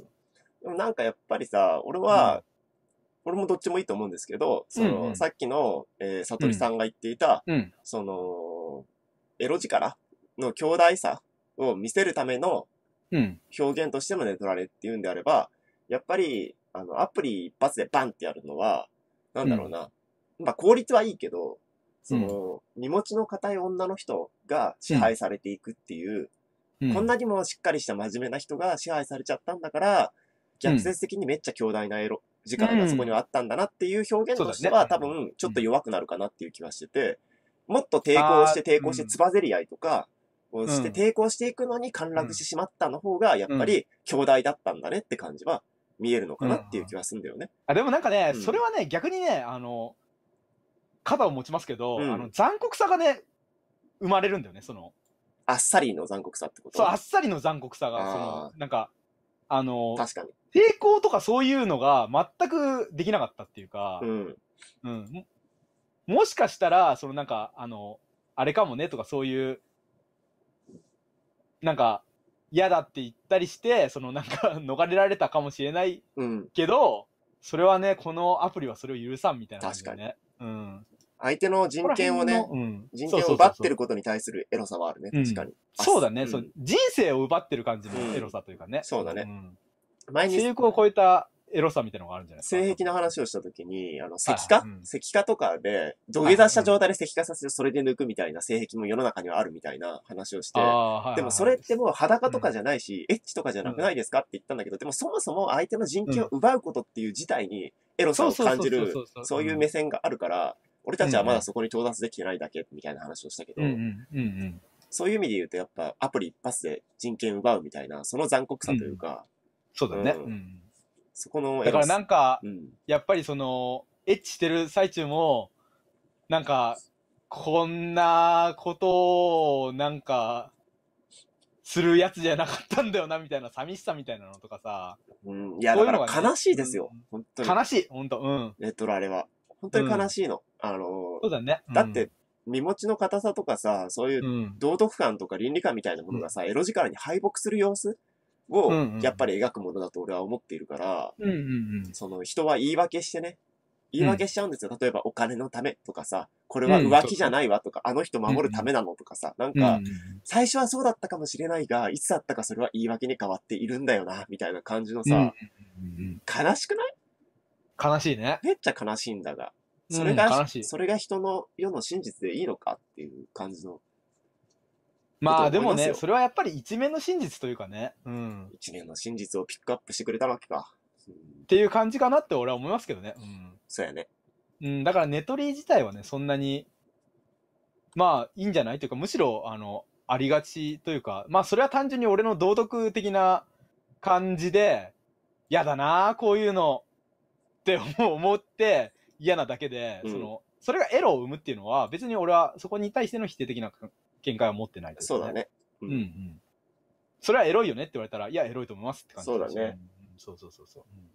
でもなんかやっぱりさ、俺は、うん、俺もどっちもいいと思うんですけど、その、うんうん、さっきの、えー、さとりさんが言っていた、うん、その、エロ力の強大さを見せるための表現としての寝取られっていうんであれば、やっぱり、あの、アプリ一発でバンってやるのは、なんだろうな。うん、まあ、効率はいいけど、その、うん、身持ちの固い女の人が支配されていくっていう、うん、こんなにもしっかりした真面目な人が支配されちゃったんだから、逆説的にめっちゃ強大なエロ力がそこにはあったんだなっていう表現としては、うん、多分ちょっと弱くなるかなっていう気はしてて、もっと抵抗して抵抗してつばぜり合いとかをして抵抗していくのに陥落してしまったの方が、やっぱり強大だったんだねって感じは見えるのかなっていう気はするんだよね。うん、 あでもなんかね、うん、それはね、逆にね、あの、肩を持ちますけど、うん、あの残酷さがね、生まれるんだよね、その。 あっさりの残酷さってこと？ そう、あっさりの残酷さが、その、なんか、あの、 確かに。 抵抗とかそういうのが全くできなかったっていうか、うん。うん。もしかしたら、そのなんか、あの、あれかもねとかそういう、なんか、嫌だって言ったりして、そのなんか、逃れられたかもしれないけど、うん、それはね、このアプリはそれを許さんみたいな感じでね。確かに。うん。 相手の人権をね、うん、人権を奪ってることに対するエロさはあるね、確かに。うん、 そうだね、うん、そう、人生を奪ってる感じのエロさというかね。 うん、そうだね。 前に性欲を超えたエロさみたいなのがあるんじゃないですか。 性癖の話をしたときに、あの、石化、はいはい、石化とかで、土下座した状態で石化させてそれで抜くみたいな性癖も世の中にはあるみたいな話をして、でもそれってもう裸とかじゃないし、エッチとかじゃなくないですかって言ったんだけど、でもそもそも相手の人権を奪うことっていう事態にエロさを感じる、そういう目線があるから、俺たちはまだそこに到達できてないだけみたいな話をしたけど、そういう意味で言うとやっぱアプリ一発で人権奪うみたいな、その残酷さというか、うん、 そうだね。うん、 そこのだからなんか、うん、やっぱりその、エッチしてる最中も、なんか、こんなことを、なんか、するやつじゃなかったんだよな、みたいな寂しさみたいなのとかさ。 うん、いや、だから悲しいですよ。うん、本当に。 悲しい、本当うん。 ネットラレは。本当に悲しいの。うん、あの、 そうだね。 うん、だって、身持ちの硬さとかさ、そういう道徳感とか倫理観みたいなものがさ、うん、エロ力に敗北する様子を、やっぱり描くものだと俺は思っているから、うんうんうん、その人は言い訳してね、言い訳しちゃうんですよ。うん、例えばお金のためとかさ、これは浮気じゃないわとか、うん、あの人守るためなのとかさ、なんか、最初はそうだったかもしれないが、いつだったかそれは言い訳に変わっているんだよな、みたいな感じのさ、悲しくない？ 悲しいね。 めっちゃ悲しいんだが、それが、うん、それが人の世の真実でいいのかっていう感じの。 まあでもね、それはやっぱり一面の真実というかね。うん。 一面の真実をピックアップしてくれたわけか。 うん、っていう感じかなって俺は思いますけどね。うん。 そうやね。 うん、だからネトリ自体はね、そんなに、まあいいんじゃないというか、むしろ、あの、ありがちというか、まあそれは単純に俺の道徳的な感じで、嫌だなこういうのって思って嫌なだけで、うん、その、それがエロを生むっていうのは、別に俺はそこに対しての否定的な見解は持ってないです、ね。 そうだね。 うん、うん、うん。それはエロいよねって言われたら、いや、エロいと思いますって感じです。そうだね。 うん、そうそうそうそう。うん、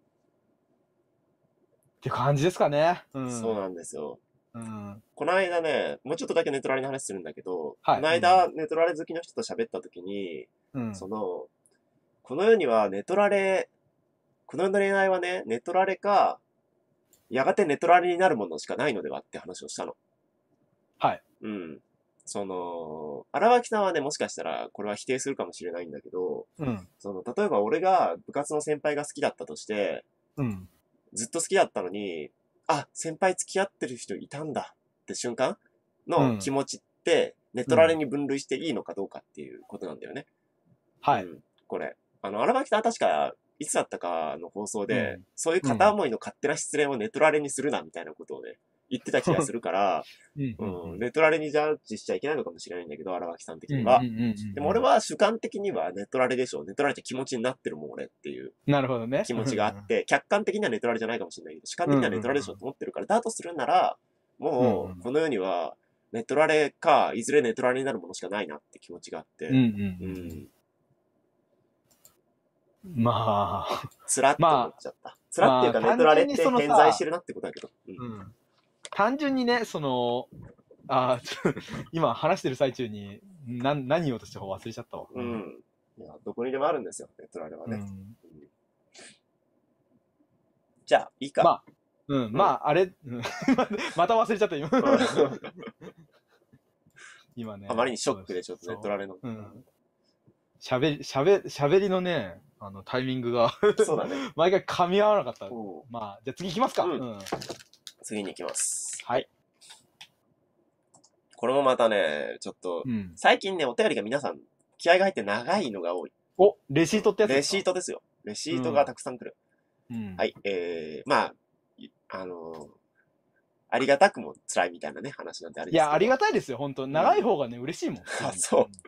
って感じですかね。 うん、そうなんですよ。うん、この間ね、もうちょっとだけネトラレの話するんだけど、はい、この間、うん、ネトラレ好きの人と喋った時に、うん、その、この世にはネトラレ、この世の恋愛はね、ネトラレか、やがてネトラレになるものしかないのではって話をしたの。 はい。 うん。その、荒脇さんはね、もしかしたらこれは否定するかもしれないんだけど、うん、その、例えば俺が部活の先輩が好きだったとして、うん、ずっと好きだったのに、あ、先輩付き合ってる人いたんだって瞬間の気持ちって、ネトラレに分類していいのかどうかっていうことなんだよね。 はい。うん、 これ。あの、荒脇さんは確か、いつだったかの放送で、うん、そういう片思いの勝手な失恋をネトラレにするなみたいなことをね、言ってた気がするから、うんうん、ネトラレにジャッジしちゃいけないのかもしれないんだけど、荒脇さん的には。でも俺は主観的にはネトラレでしょ。ネトラレって気持ちになってるもん俺っていう。 なるほどね。 気持ちがあって、客観的にはネトラレじゃないかもしれないけど、主観的にはネトラレでしょと思ってるから、だとするなら、もう、この世には、ネトラレか、いずれネトラレになるものしかないなって気持ちがあって。うんうんうんまあ。 つらって思っちゃった。つらっていうか、ネトラレって偏在してるなってことだけど。 うん。単純にね、その、 ああ、ちょ今話してる最中に、な、何言おうとしたか忘れちゃったわ。 うん。いや、どこにでもあるんですよ、ネットラレはね。うん、じゃあ、いいか。 まあ、うん、うん、まあ、あれ、また忘れちゃった、今。今ね。 あまりにショックでちょっとネットラレの。 うん。喋り、喋、喋りのね、あの、タイミングがそうだね。 毎回噛み合わなかった。まあ、じゃあ次行きますか。うん。うん、 次に行きます。 はい。 これもまたね、ちょっと、うん、最近ね、お便りが皆さん、気合が入って長いのが多い。 お、レシートってやつですか？レシートですよ。レシートがたくさん来る。うん、はい。えー、まあ、あのー、ありがたくも辛いみたいなね、話なんであれですけど。 いや、ありがたいですよ、本当長い方がね、うん、嬉しいもん。 あ、そう。うん、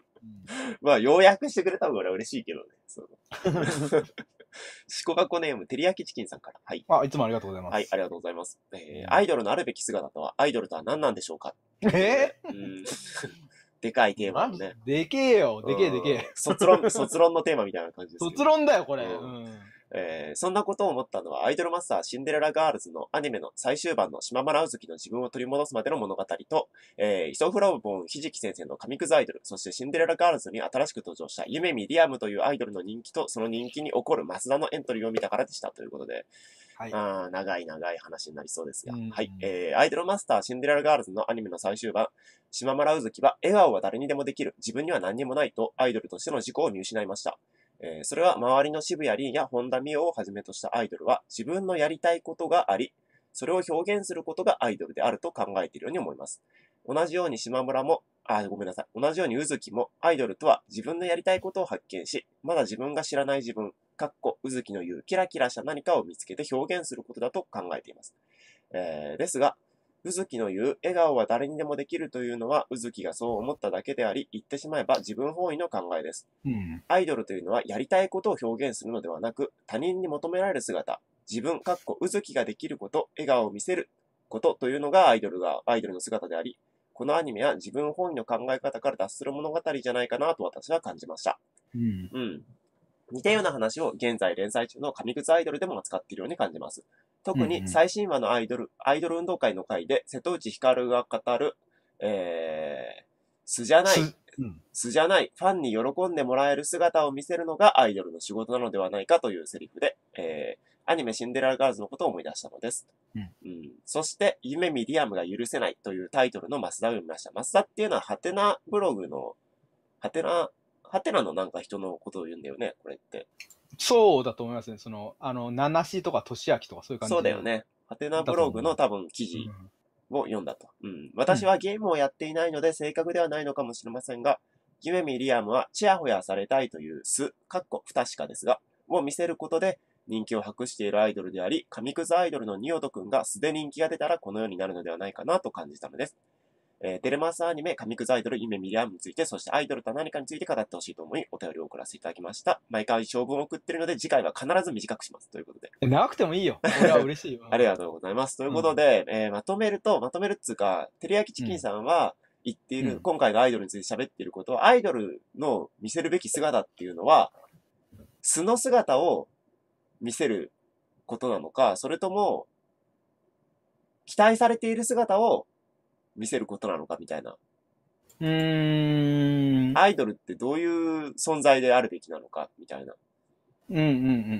まあ、要約してくれた方が俺は嬉しいけどね。そうしこばこネーム、てりやきチキンさんから。はい。 あ、いつもありがとうございます。 はい、ありがとうございます。えー、アイドルのあるべき姿とは、アイドルとは何なんでしょうか？ えー、 うんでかいテーマのね。 でけえよ、でけえでけえ。 卒論、卒論のテーマみたいな感じです。 卒論だよ、これ。うん、 えー、そんなことを思ったのは、アイドルマスターシンデレラガールズのアニメの最終版の島村うずきの自分を取り戻すまでの物語と、えー、イソフラボンひじき先生の神くずアイドル、そしてシンデレラガールズに新しく登場したユメミリアムというアイドルの人気と、その人気に起こるマスダのエントリーを見たからでしたということで、はい、あ長い長い話になりそうですが、はい、えー、アイドルマスターシンデレラガールズのアニメの最終版、島村うずきは笑顔は誰にでもできる、自分には何にもないとアイドルとしての自己を見失いました。えー、それは周りの渋谷凛や本田美桜をはじめとしたアイドルは自分のやりたいことがあり、それを表現することがアイドルであると考えているように思います。同じように島村も、あ、ごめんなさい。同じようにうずきもアイドルとは自分のやりたいことを発見し、まだ自分が知らない自分、かっこうずきの言うキラキラした何かを見つけて表現することだと考えています。えー、ですが、うずきの言う笑顔は誰にでもできるというのはうずきがそう思っただけであり、言ってしまえば自分本位の考えです。うん、アイドルというのはやりたいことを表現するのではなく、他人に求められる姿、自分、かっこうずきができること、笑顔を見せることというのがアイドルが、アイドルの姿であり、このアニメは自分本位の考え方から脱する物語じゃないかなと私は感じました。うん。うん。似たような話を現在連載中の神靴アイドルでも扱っているように感じます。特に最新話のアイドル、アイドル運動会の回で瀬戸内光が語る、えー、素じゃない、うん、素じゃない、ファンに喜んでもらえる姿を見せるのがアイドルの仕事なのではないかというセリフで、えー、アニメシンデレラガールズのことを思い出したのです。うんうん、そして、夢ミリアムが許せないというタイトルのマスダを読みました。マスダっていうのはハテナブログの、ハテナ、ハテナのなんか人のことを言うんだよね、これって。 そうだと思いますね。その、あの、ナナシとかトシアキとかそういう感じ。 そうだよね。ハテナブログの多分記事を読んだと。うん。私はゲームをやっていないので正確ではないのかもしれませんが、夢ミリアムはチヤホヤされたいという素、かっこ不確かですが、を見せることで人気を博しているアイドルであり、神くずアイドルのニオト君が素で人気が出たらこのようになるのではないかなと感じたのです。えー、テレマスアニメ、神くずアイドル、夢ミリアムについて、そしてアイドルとは何かについて語ってほしいと思い、お便りを送らせていただきました。毎回長文を送ってるので、次回は必ず短くします。ということで。 長くてもいいよ。俺は嬉しいよ。 ありがとうございます。ということで、うん、えー、まとめると、まとめるっつうか、てりやきチキンさんは言っている、うん、今回のアイドルについて喋っていることは、アイドルの見せるべき姿っていうのは、素の姿を見せることなのか、それとも、期待されている姿を見せることなのかみたいな。 うーん。 アイドルってどういう存在であるべきなのかみたいな。 うんうんうん、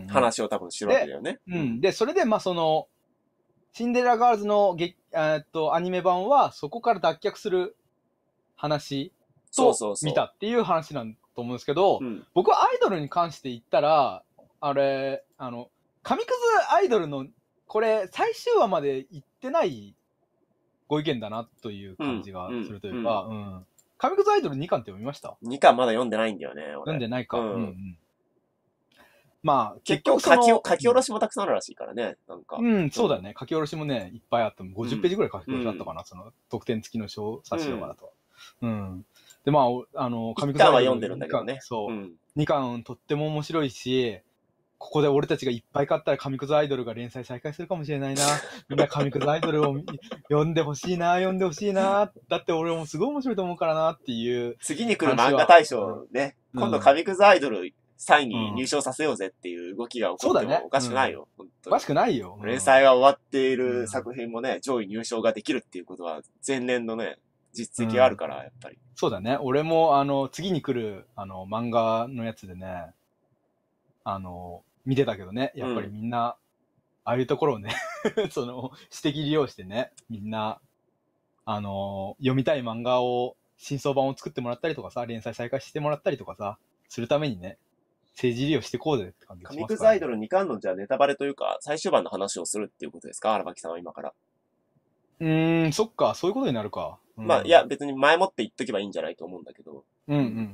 うん。 話を多分してるわけだよね。 うん。で、それで、まあ、その、シンデレラガールズのげえっとアニメ版は、そこから脱却する話と見たっていう話なんと思うんですけど、そうそうそう、うん、僕はアイドルに関して言ったら、あれ、あの、神くずアイドルの、これ、最終話まで行ってないご意見だなという感じがするというか、うん。うんうん、神くずアイドルにかんって読みました？ に 巻まだ読んでないんだよね、俺。 読んでないか。うんうんうん、まあ、 結局書き、書き下ろしもたくさんあるらしいからね、なんか。 うん、そうだね。書き下ろしもね、いっぱいあっても、ごじゅっページぐらい書き下ろしあったかな、うん、その、特典付きの小冊子とかだと。うん。うん、で、まあ、あの、 神くずアイドルは読んでるんだけどね。 そう。うん、にかんとっても面白いし、ここで俺たちがいっぱい買ったら神くずアイドルが連載再開するかもしれないな。みんな神くずアイドルを読んでほしいな、読んでほしいな。だって俺もすごい面白いと思うからなっていう。 次に来る漫画大賞ね、うん、今度神くずアイドルさいに入賞させようぜっていう動きが起こってもおかしくないよ。 うん、おかしくないよ。 連載が終わっている作品もね、上位入賞ができるっていうことは前年のね、 実績があるから、うん、やっぱり。 そうだね。俺も、あの、次に来る、あの、漫画のやつでね、あの、見てたけどね、やっぱりみんな、うん、ああいうところをね、その、私的利用してね、みんな、あの、読みたい漫画を、新装版を作ってもらったりとかさ、連載再開してもらったりとかさ、するためにね、政治利用してこうぜって感じがしますから、ね。 コミックスアイドルにかんのじゃあネタバレというか、最終版の話をするっていうことですか、荒牧さんは今から。 うーん、そっか、そういうことになるか。 うん、まあ、いや、別に前もって言っとけばいいんじゃないと思うんだけど。 うんうんうんうんうん。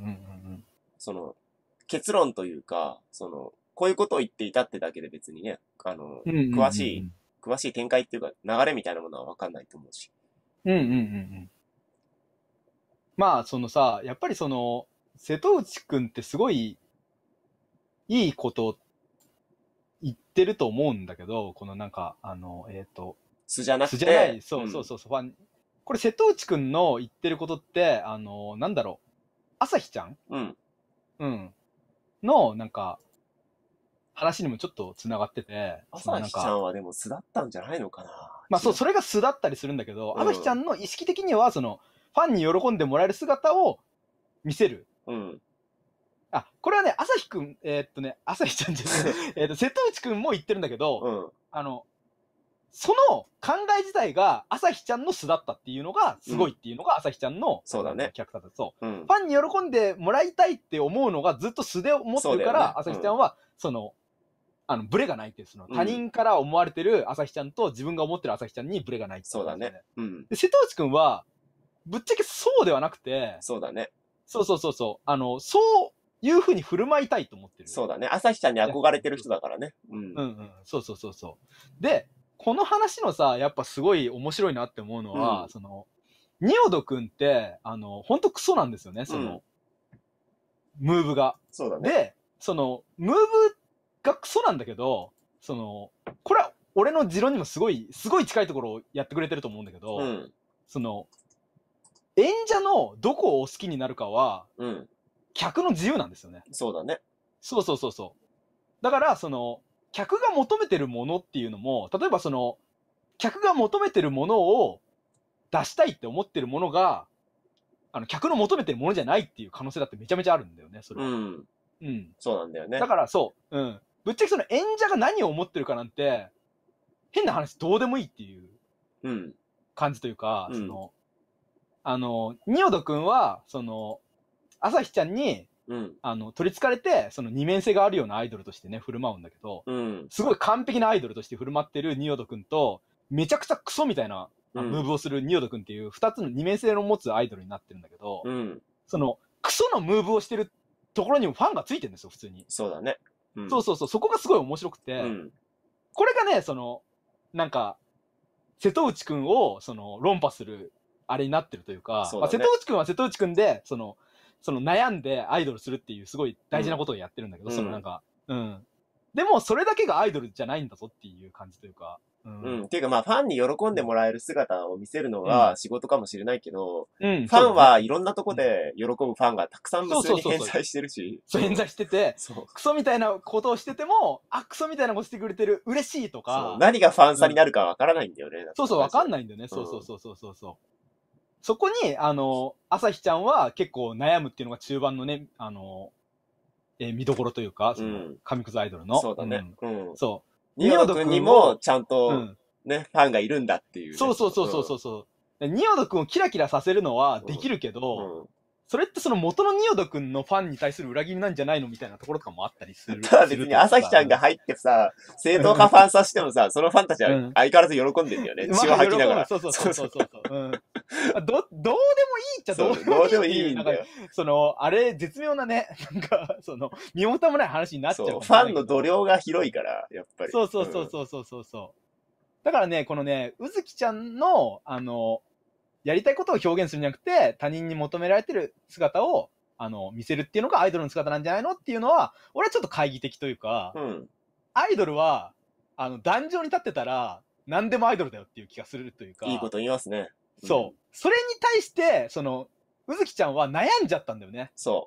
その、結論というか、その、こういうことを言っていたってだけで別にね、あの、うんうんうんうん、詳しい、詳しい展開っていうか、流れみたいなものはわかんないと思うし。 うんうんうんうん。まあ、そのさ、やっぱりその、瀬戸内くんってすごい、いいこと言ってると思うんだけど、このなんか、あの、えっ、ー、と、 素じゃなくて。 素じゃない、そうそうそう、うん、これ瀬戸内くんの言ってることって、あの、なんだろう、朝日ちゃんうん。 うん。の、なんか、話にもちょっと繋がってて。 朝日ちゃんはでも素だったんじゃないのかな。 まあそう、それが素だったりするんだけど、うん、朝日ちゃんの意識的には、その、ファンに喜んでもらえる姿を見せる。 うん。 あ、これはね、朝日くん、えー、っとね、朝日ちゃんじゃない、えっと、瀬戸内くんも言ってるんだけど、 うん、あの、その考え自体が朝日ちゃんの素だったっていうのがすごいっていうのが朝日ちゃんの、うん、 そうだね。 キャラクターだと、 うん、 ファンに喜んでもらいたいって思うのがずっと素で思ってるから、ね、朝日ちゃんは、その、あの、ブレがないっていう、その、他人から思われてる朝日ちゃんと自分が思ってる朝日ちゃんにブレがないっていう、 そうだね。うん。 で、瀬戸内くんは、ぶっちゃけそうではなくて、 そうだね。 そうそうそうそう、あの、そういう風に振る舞いたいと思ってる。 そうだね。朝日ちゃんに憧れてる人だからね。 うん。うんうん。そうそうそうそう。で、この話のさ、やっぱすごい面白いなって思うのは、うん、その、仁淀くんって、あの、ほんとクソなんですよね、その、うん、ムーブが。 そうだね。 で、その、ムーブがクソなんだけど、その、これは俺の持論にもすごい、すごい近いところをやってくれてると思うんだけど、うん、その、演者のどこを好きになるかは、うん、客の自由なんですよね。 そうだね。 そうそうそうそう。だから、その、客が求めてるものっていうのも、例えばその、客が求めてるものを出したいって思ってるものが、あの、客の求めてるものじゃないっていう可能性だってめちゃめちゃあるんだよね、それは。うん。うん。 そうなんだよね。 だからそう、うん。ぶっちゃけその演者が何を思ってるかなんて、変な話どうでもいいっていう感じというか、うん、その、あの、仁淀くんは、その、朝日ちゃんに、うん、あの、取り憑かれて、その二面性があるようなアイドルとしてね、振る舞うんだけど、うん、すごい完璧なアイドルとして振る舞ってる仁淀くんと、めちゃくちゃクソみたいな、うん、ムーブをする仁淀くんっていう二つの二面性の持つアイドルになってるんだけど、うん、その、クソのムーブをしてるところにもファンがついてるんですよ、普通に。 そうだね。 うん、そうそうそう、そこがすごい面白くて、うん、これがね、その、なんか、瀬戸内くんを、その、論破する、あれになってるというか、うね、まあ、瀬戸内くんは瀬戸内くんで、その、その悩んでアイドルするっていうすごい大事なことをやってるんだけど、うん、そのなんか、うん。でも、それだけがアイドルじゃないんだぞっていう感じというか。 うん。うん、っていうかまあ、ファンに喜んでもらえる姿を見せるのが仕事かもしれないけど、うん、ファンはいろんなとこで喜ぶファンがたくさん無数に偏在してるし。 そう、偏在してて、クソみたいなことをしてても、あ、クソみたいなことしてくれてる、嬉しいとか。 何がファン差になるかわからないんだよね。うん、 そうそう、わかんないんだよね。そうそうそうそうそうそう。そこに、あの、朝日ちゃんは結構悩むっていうのが中盤のね、あの、えー、見どころというか、その、うん、神くずアイドルの。 そうだね。うん。 うん、そう。 仁淀くんにもちゃんと、うん、ね、ファンがいるんだっていう、ね。 そうそうそうそうそう。仁淀くんをキラキラさせるのはできるけど、うんうん、それってその元の仁淀くんのファンに対する裏切りなんじゃないのみたいなところとかもあったりする。 ただ別に朝日ちゃんが入ってさ、正統派ファンさしてもさ、そのファンたちは相変わらず喜んでんだよね。血を吐きながら。 そうそうそうそうそう。うん、ど、どうでもいいっちゃどうでもいい。どうでもいいんだよ。 その、あれ、絶妙なね、なんか、その、身も蓋もない話になっちゃう。 そう、ファンの度量が広いから、やっぱり。 そうそうそうそうそうそうそう。だからね、このね、うずきちゃんの、あの、やりたいことを表現するんじゃなくて、他人に求められてる姿を、あの、見せるっていうのがアイドルの姿なんじゃないのっていうのは、俺はちょっと懐疑的というか、うん、アイドルは、あの、壇上に立ってたら、何でもアイドルだよっていう気がするというか。 いいこと言いますね。 うん、そう。それに対して、その、うずきちゃんは悩んじゃったんだよね。 そ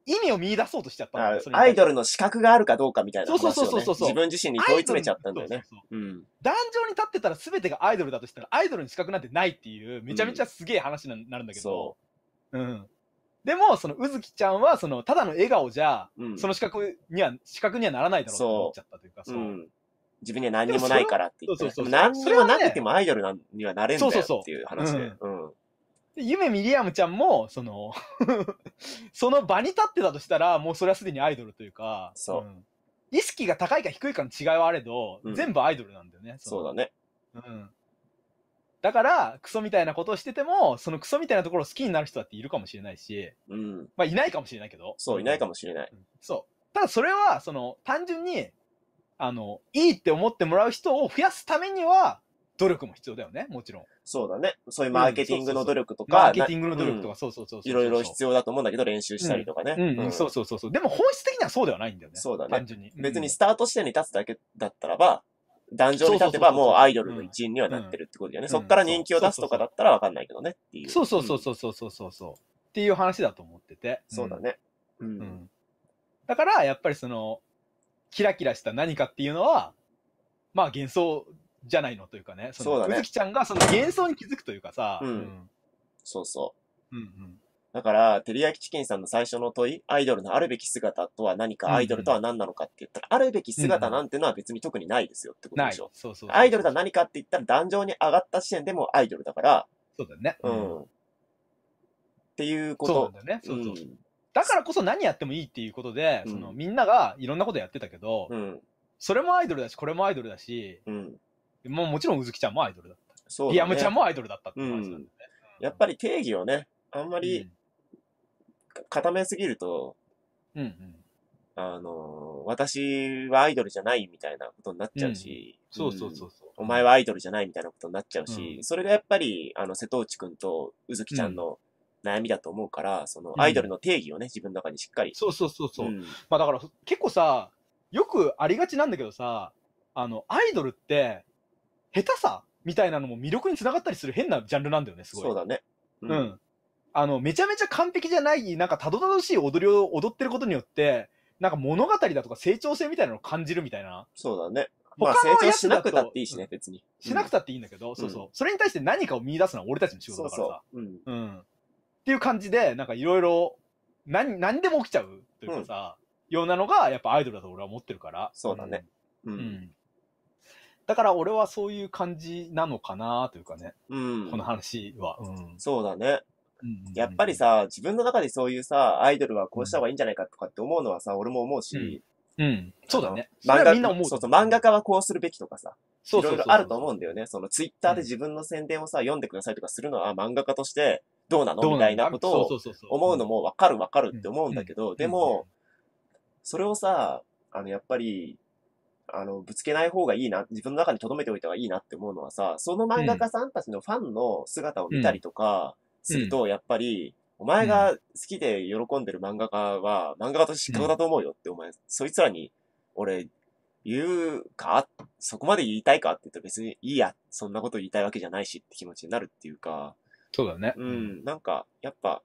意味を見出そうとしちゃったんだよ。 アイドルの資格があるかどうかみたいな話を、ね、 そうそうそうそう。 自分自身に問い詰めちゃったんだよね。 壇上に立ってたら全てがアイドルだとしたら、アイドルに資格なんてないっていう、めちゃめちゃすげえ話になるんだけど、うん。うんでも、その、うずきちゃんは、その、ただの笑顔じゃ、うん、その資格には、資格にはならないだろうと思っちゃったというか、そう。うん、 自分には何にもないからって言って、ね。そうそうそう何にもなくてもアイドルにはなれんだよっていう話で。 ゆめみりあむちゃんも、その、その場に立ってたとしたら、もうそれはすでにアイドルというか、そう。うん、意識が高いか低いかの違いはあれど、うん、全部アイドルなんだよね。 そうだね。 うん。だから、クソみたいなことをしてても、そのクソみたいなところを好きになる人だっているかもしれないし、うん。まあ、いないかもしれないけど。 そう、いないかもしれない。 うん、そう。ただ、それは、その、単純に、あの、いいって思ってもらう人を増やすためには、努力も必要だよね、もちろん。 そうだね。そういうマーケティングの努力とか。 マーケティングの努力とか、そうそうそうそう。 いろいろ必要だと思うんだけど、練習したりとかね。 うん、そうそうそうそう。でも本質的にはそうではないんだよね。 そうだね。 単純に。 別にスタート地点に立つだけだったらば、壇上に立てばもうアイドルの一員にはなってるってことだよね。そっから人気を出すとかだったらわかんないけどねっていう。 そうそうそうそうそうそうそうそう。っていう話だと思ってて。 そうだね。 うん。だから、やっぱりその、キラキラした何かっていうのは、まあ幻想じゃないのというかね。 そうだね。 うずきちゃんがその幻想に気づくというかさ。 うん。そうそう。 うんうん。 だから、てりやきチキンさんの最初の問い、アイドルのあるべき姿とは何か、アイドルとは何なのかって言ったら、あるべき姿なんてのは別に特にないですよってことでしょ。 そうそう。 アイドルとは何かって言ったら、壇上に上がった時点でもアイドルだから、 そうだよね。 うん。っていうこと。 そうなんだよね。そうそう。だからこそ何やってもいいっていうことで、そのみんながいろんなことやってたけど、それもアイドルだし、これもアイドルだし、もうもちろんうずきちゃんもアイドルだった。そう。リアムちゃんもアイドルだったっていう話なんだよね。 やっぱり定義をね、あんまり、固めすぎると、うんうん、あの、私はアイドルじゃないみたいなことになっちゃうし、 うん、そうそうそうそう、 お前はアイドルじゃないみたいなことになっちゃうし、うん、それがやっぱり、あの、瀬戸内くんとうずきちゃんの悩みだと思うから、うん、その、アイドルの定義をね、自分の中にしっかり。 そうそうそうそう。うん、まあだから結構さ、よくありがちなんだけどさ、あの、アイドルって、下手さみたいなのも魅力につながったりする変なジャンルなんだよね、すごい。 そうだね。 うん、うんあの、めちゃめちゃ完璧じゃない、なんかたどたどしい踊りを踊ってることによって、なんか物語だとか成長性みたいなのを感じるみたいな。 そうだね。まあ成長しなくたっていいしね、別に。 しなくたっていいんだけど、そうそう。それに対して何かを見出すのは俺たちの仕事だからさ。うん。うん。っていう感じで、なんかいろいろ、何、何でも起きちゃうというかさ、ようなのがやっぱアイドルだと俺は思ってるから。 そうだね。 うん。だから俺はそういう感じなのかなというかね。うん。この話は。うん。 そうだね。やっぱりさ、自分の中でそういうさ、アイドルはこうした方がいいんじゃないかとかって思うのはさ、俺も思うし。 うん。うん、そうだね。 漫画、 みんな思う。 そうそう、漫画家はこうするべきとかさ。いろいろあると思うんだよね。そのツイッターで自分の宣伝をさ、読んでくださいとかするのは漫画家としてどうなのみたいなことを思うのもわかるわかるって思うんだけど、でも、それをさ、あの、やっぱり、あの、ぶつけない方がいいな、自分の中に留めておいた方がいいなって思うのはさ、その漫画家さんたちのファンの姿を見たりとかすると、やっぱり、お前が好きで喜んでる漫画家は、漫画家として失格だと思うよって、お前、そいつらに、俺、言うかそこまで言いたいかって言ったら別にいいや、そんなこと言いたいわけじゃないしって気持ちになるっていうか。 そうだね。 うん、なんか、やっぱ、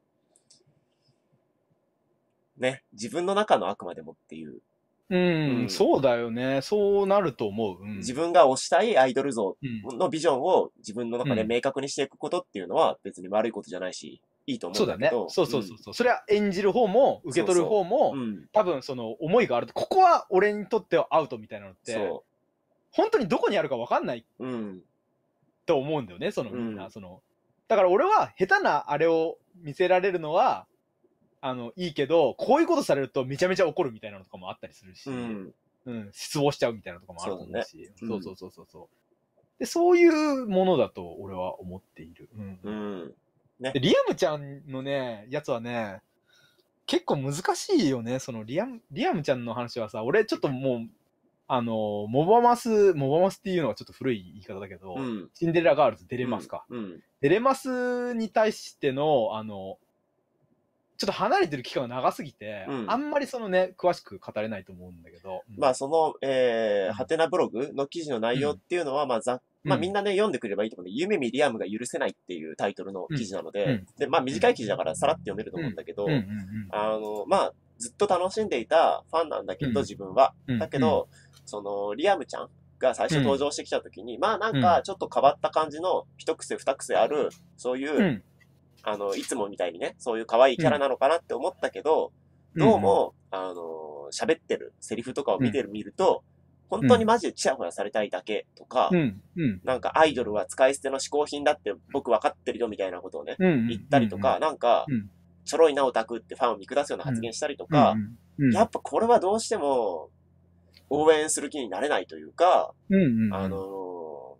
ね、自分の中のあくまでもっていう。 うん、うん、そうだよね。そうなると思う。うん、 自分が推したいアイドル像のビジョンを自分の中で明確にしていくことっていうのは別に悪いことじゃないし、いいと思うんだけど。 そうだね。そうそうそうそう、うん。それは演じる方も受け取る方も、そうそう、うん、多分その思いがあると、ここは俺にとってはアウトみたいなのって、そう本当にどこにあるか分かんない、うん、と思うんだよね、そのみんな、うん。そのだから俺は下手なあれを見せられるのは、あの、いいけど、こういうことされるとめちゃめちゃ怒るみたいなのとかもあったりするし、うん、うん、失望しちゃうみたいなのとかもあると思うし、そう、ね、そうそうそうそう。で、そういうものだと俺は思っている。うん。うんね、リアムちゃんのね、やつはね、結構難しいよね。そのリアム、リアムちゃんの話はさ、俺ちょっともう、あの、モバマス、モバマスっていうのはちょっと古い言い方だけど、うん、シンデレラガールズデレマスか。うんうん、デレマスに対しての、あの、ちょっと離れてる期間が長すぎて、うん、あんまりそのね、詳しく語れないと思うんだけど。 うん、まあその、えー、ハテナブログの記事の内容っていうのは、まあざ、うん、まあみんなね、読んでくれればいいと思うんで、夢見リアムが許せないっていうタイトルの記事なので、うん、で、まあ短い記事だからさらって読めると思うんだけど、あの、まあ、 ずっと楽しんでいたファンなんだけど、 うん自分は。 うんだけど、その、リアムちゃんが最初登場してきた時に、まあなんうんかちょっと変わった感じの一癖二癖ある、そういう、 うんあの、いつもみたいにね、そういう可愛いキャラなのかなって思ったけど、 うんどうも、あの、喋ってるセリフとかを見てる、見ると、本当にうんマジでチヤホヤされたいだけとか、 うんうんなんかアイドルは使い捨ての嗜好品だって僕分かってるよみたいなことをね、 うん言ったりとか、なんか、 うんちょろいなオタクってファンを見下すような発言したりとうんか、 うんやっぱこれはどうしても応援する気になれないというか、 うんうんあのー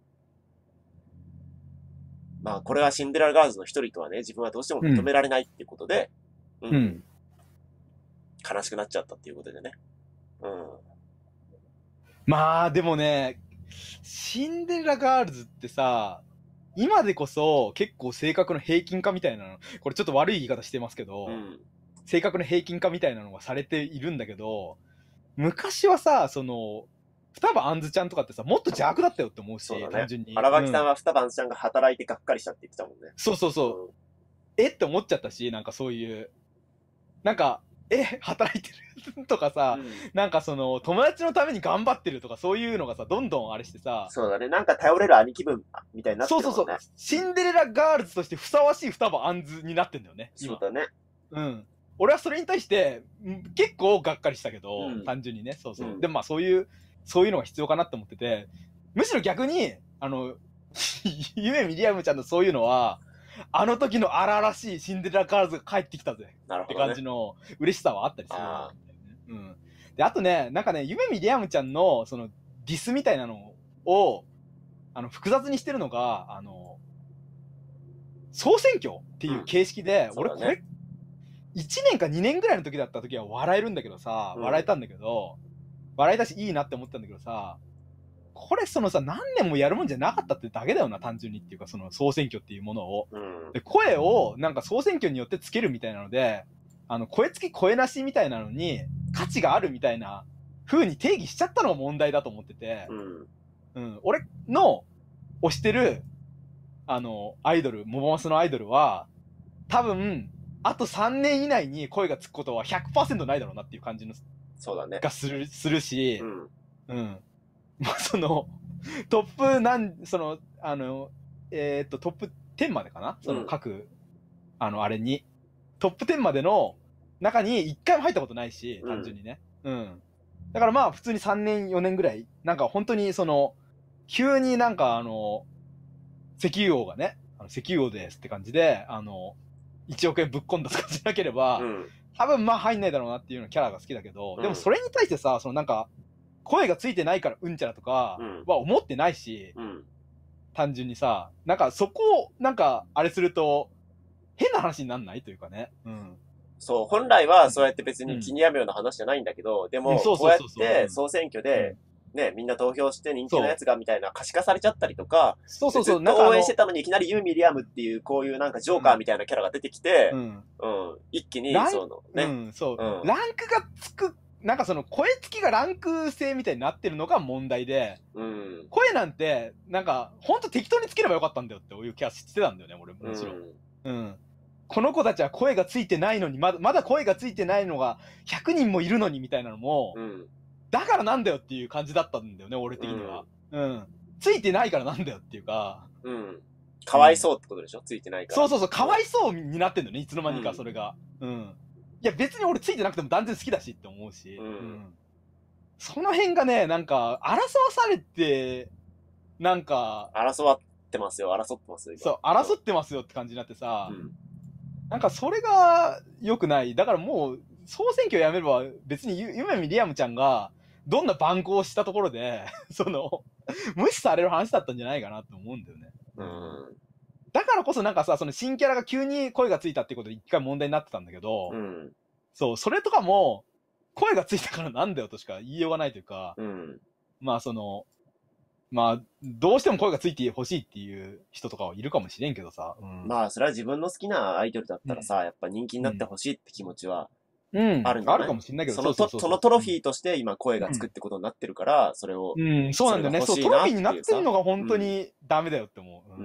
まあこれはシンデレラガールズの一人とはね、自分はどうしても認められないっていうことで、うん、 うんうん悲しくなっちゃったっていうことでね。うん。 まあでもね、シンデレラガールズってさ、今でこそ結構性格の平均化みたいなの、これちょっと悪い言い方してますけど、 うん。 性格の平均化みたいなのがされているんだけど、昔はさ、その、双葉あんずちゃんとかってさ、もっと邪悪だったよって思うし、 そうだね単純に。 荒垣さんうんは双葉ちゃんが働いてがっかりしたって言ってたもんね。 そうそうそう。 うんえって思っちゃったし、なんかそういう、なんか、え、働いてるとかさ、 うんなんかその、友達のために頑張ってるとか、そういうのがさ、どんどんあれしてさ、 そうだね。なんか頼れる兄貴分みたいになってるもんね。 そうそうそう、シンデレラガールズとしてふさわしい双葉あんずになってんだよね、今。 そうだね。 うん。俺はそれに対して、ん結構がっかりしたけど、 うん単純にね、そうそう。 うんでもまあそういう、そういうのが必要かなって思ってて、むしろ逆に、あの、ゆめみりあむちゃんのそういうのは、あの時の荒々しいシンデレラガールズが帰ってきたぜってなるほどね。 感じの嬉しさはあったりするんだあよね。うん。で、あとね、なんかね、ゆめみりあむちゃんの、その、ディスみたいなのを、あの、複雑にしてるのが、あの、総選挙っていう形式で、 うんそうだね俺これ、いちねんかにねんぐらいの時だった時は笑えるんだけどさ、 うん笑えたんだけど、笑えたしいいなって思ったんだけどさ、これそのさ、何年もやるもんじゃなかったってだけだよな、単純にっていうか、その総選挙っていうものを。 うん。 で、声をなんか総選挙によってつけるみたいなので、あの、声付き声なしみたいなのに価値があるみたいな風に定義しちゃったのが問題だと思ってて、 うん。 うん、俺の推してる、あの、アイドル、モモマスのアイドルは、多分、あとさんねん以内に声がつくことは ひゃくパーセント ないだろうなっていう感じの、 そうだね。 がする、するしう、ん。 うん。まあ、その、トップなん、その、あの、えーっと、トップじゅうまでかなその各、あの、あれに。トップじゅうまでの中に一回も入ったことないし、 うん単純にね。うん。だからまあ、普通にさんねん、よねんぐらい、なんか本当にその、急になんかあの、石油王がね、あの石油王ですって感じで、あの、いちおくえんぶっ込んだとかじゃなければ、 うん。 多分まあ入んないだろうなっていうようなキャラが好きだけど、 うんでもそれに対してさ、そのなんか、声がついてないからうんちゃらとかうんは思ってないし、 うん。 単純にさ、なんかそこをなんかあれすると、変な話になんないというかね。うん。 そう、本来はそうやって別に気に病むような話じゃないんだけど、でも、 うんそうこやっそううそうそうて総選挙で、ね、みんな投票して人気のやつがみたいな可視化されちゃったりとか、 そうそうそう、 ずっなんかあのと応援してたのにいきなりユーミリアムっていうこういうなんかジョーカーみたいなキャラが出てきて、 ううん、 ん。 一気にランそのね、 うん、そう、 うんランクがつく、なんかその声付きがランク制みたいになってるのが問題で、 うん、 声なんて、なんか、ほんと適当につければよかったんだよっていう気がしてたんだよね、俺もちろん。 うんうん。この子たちは声がついてないのに、まだ、まだ声がついてないのがひゃくにんもいるのにみたいなのも、 うん、 だからなんだよっていう感じだったんだよね、俺的には。うん。ついてないからなんだよっていうか。 うん。かわいそうってことでしょ、ついてないから。 そうそうそう、かわいそうになってんだよね、いつの間にか、 うんそれが。うん。いや、別に俺ついてなくても断然好きだしって思うし。 うんその辺がね、なんか、争わされて、なんか、 争わってますよ、争ってますよ、今そう、争ってますよって感じになってさ、 うんなんかそれが良くない。だからもう、総選挙やめれば別にゆ、ゆめみりあむちゃんが、どんな蛮行をしたところで、その、無視される話だったんじゃないかなと思うんだよね。 うん。 だからこそなんかさ、その新キャラが急に声がついたってことで一回問題になってたんだけど、 うん。 そう、それとかも、声がついたからなんだよとしか言いようがないというか、 うん。 まあその、まあ、どうしても声がついてほしいっていう人とかはいるかもしれんけどさ。うん、 まあ、それは自分の好きなアイドルだったらさ、やっぱ人気になってほしいって気持ちは、 うん、 あるんじゃないあるかもしれないけど、 そのと、そのトロフィーとして今声がつくってことになってるから、それを。 うん、そうなんだよね。そう、トロフィーになってるのが本当にダメだよって思う。うん。 うん。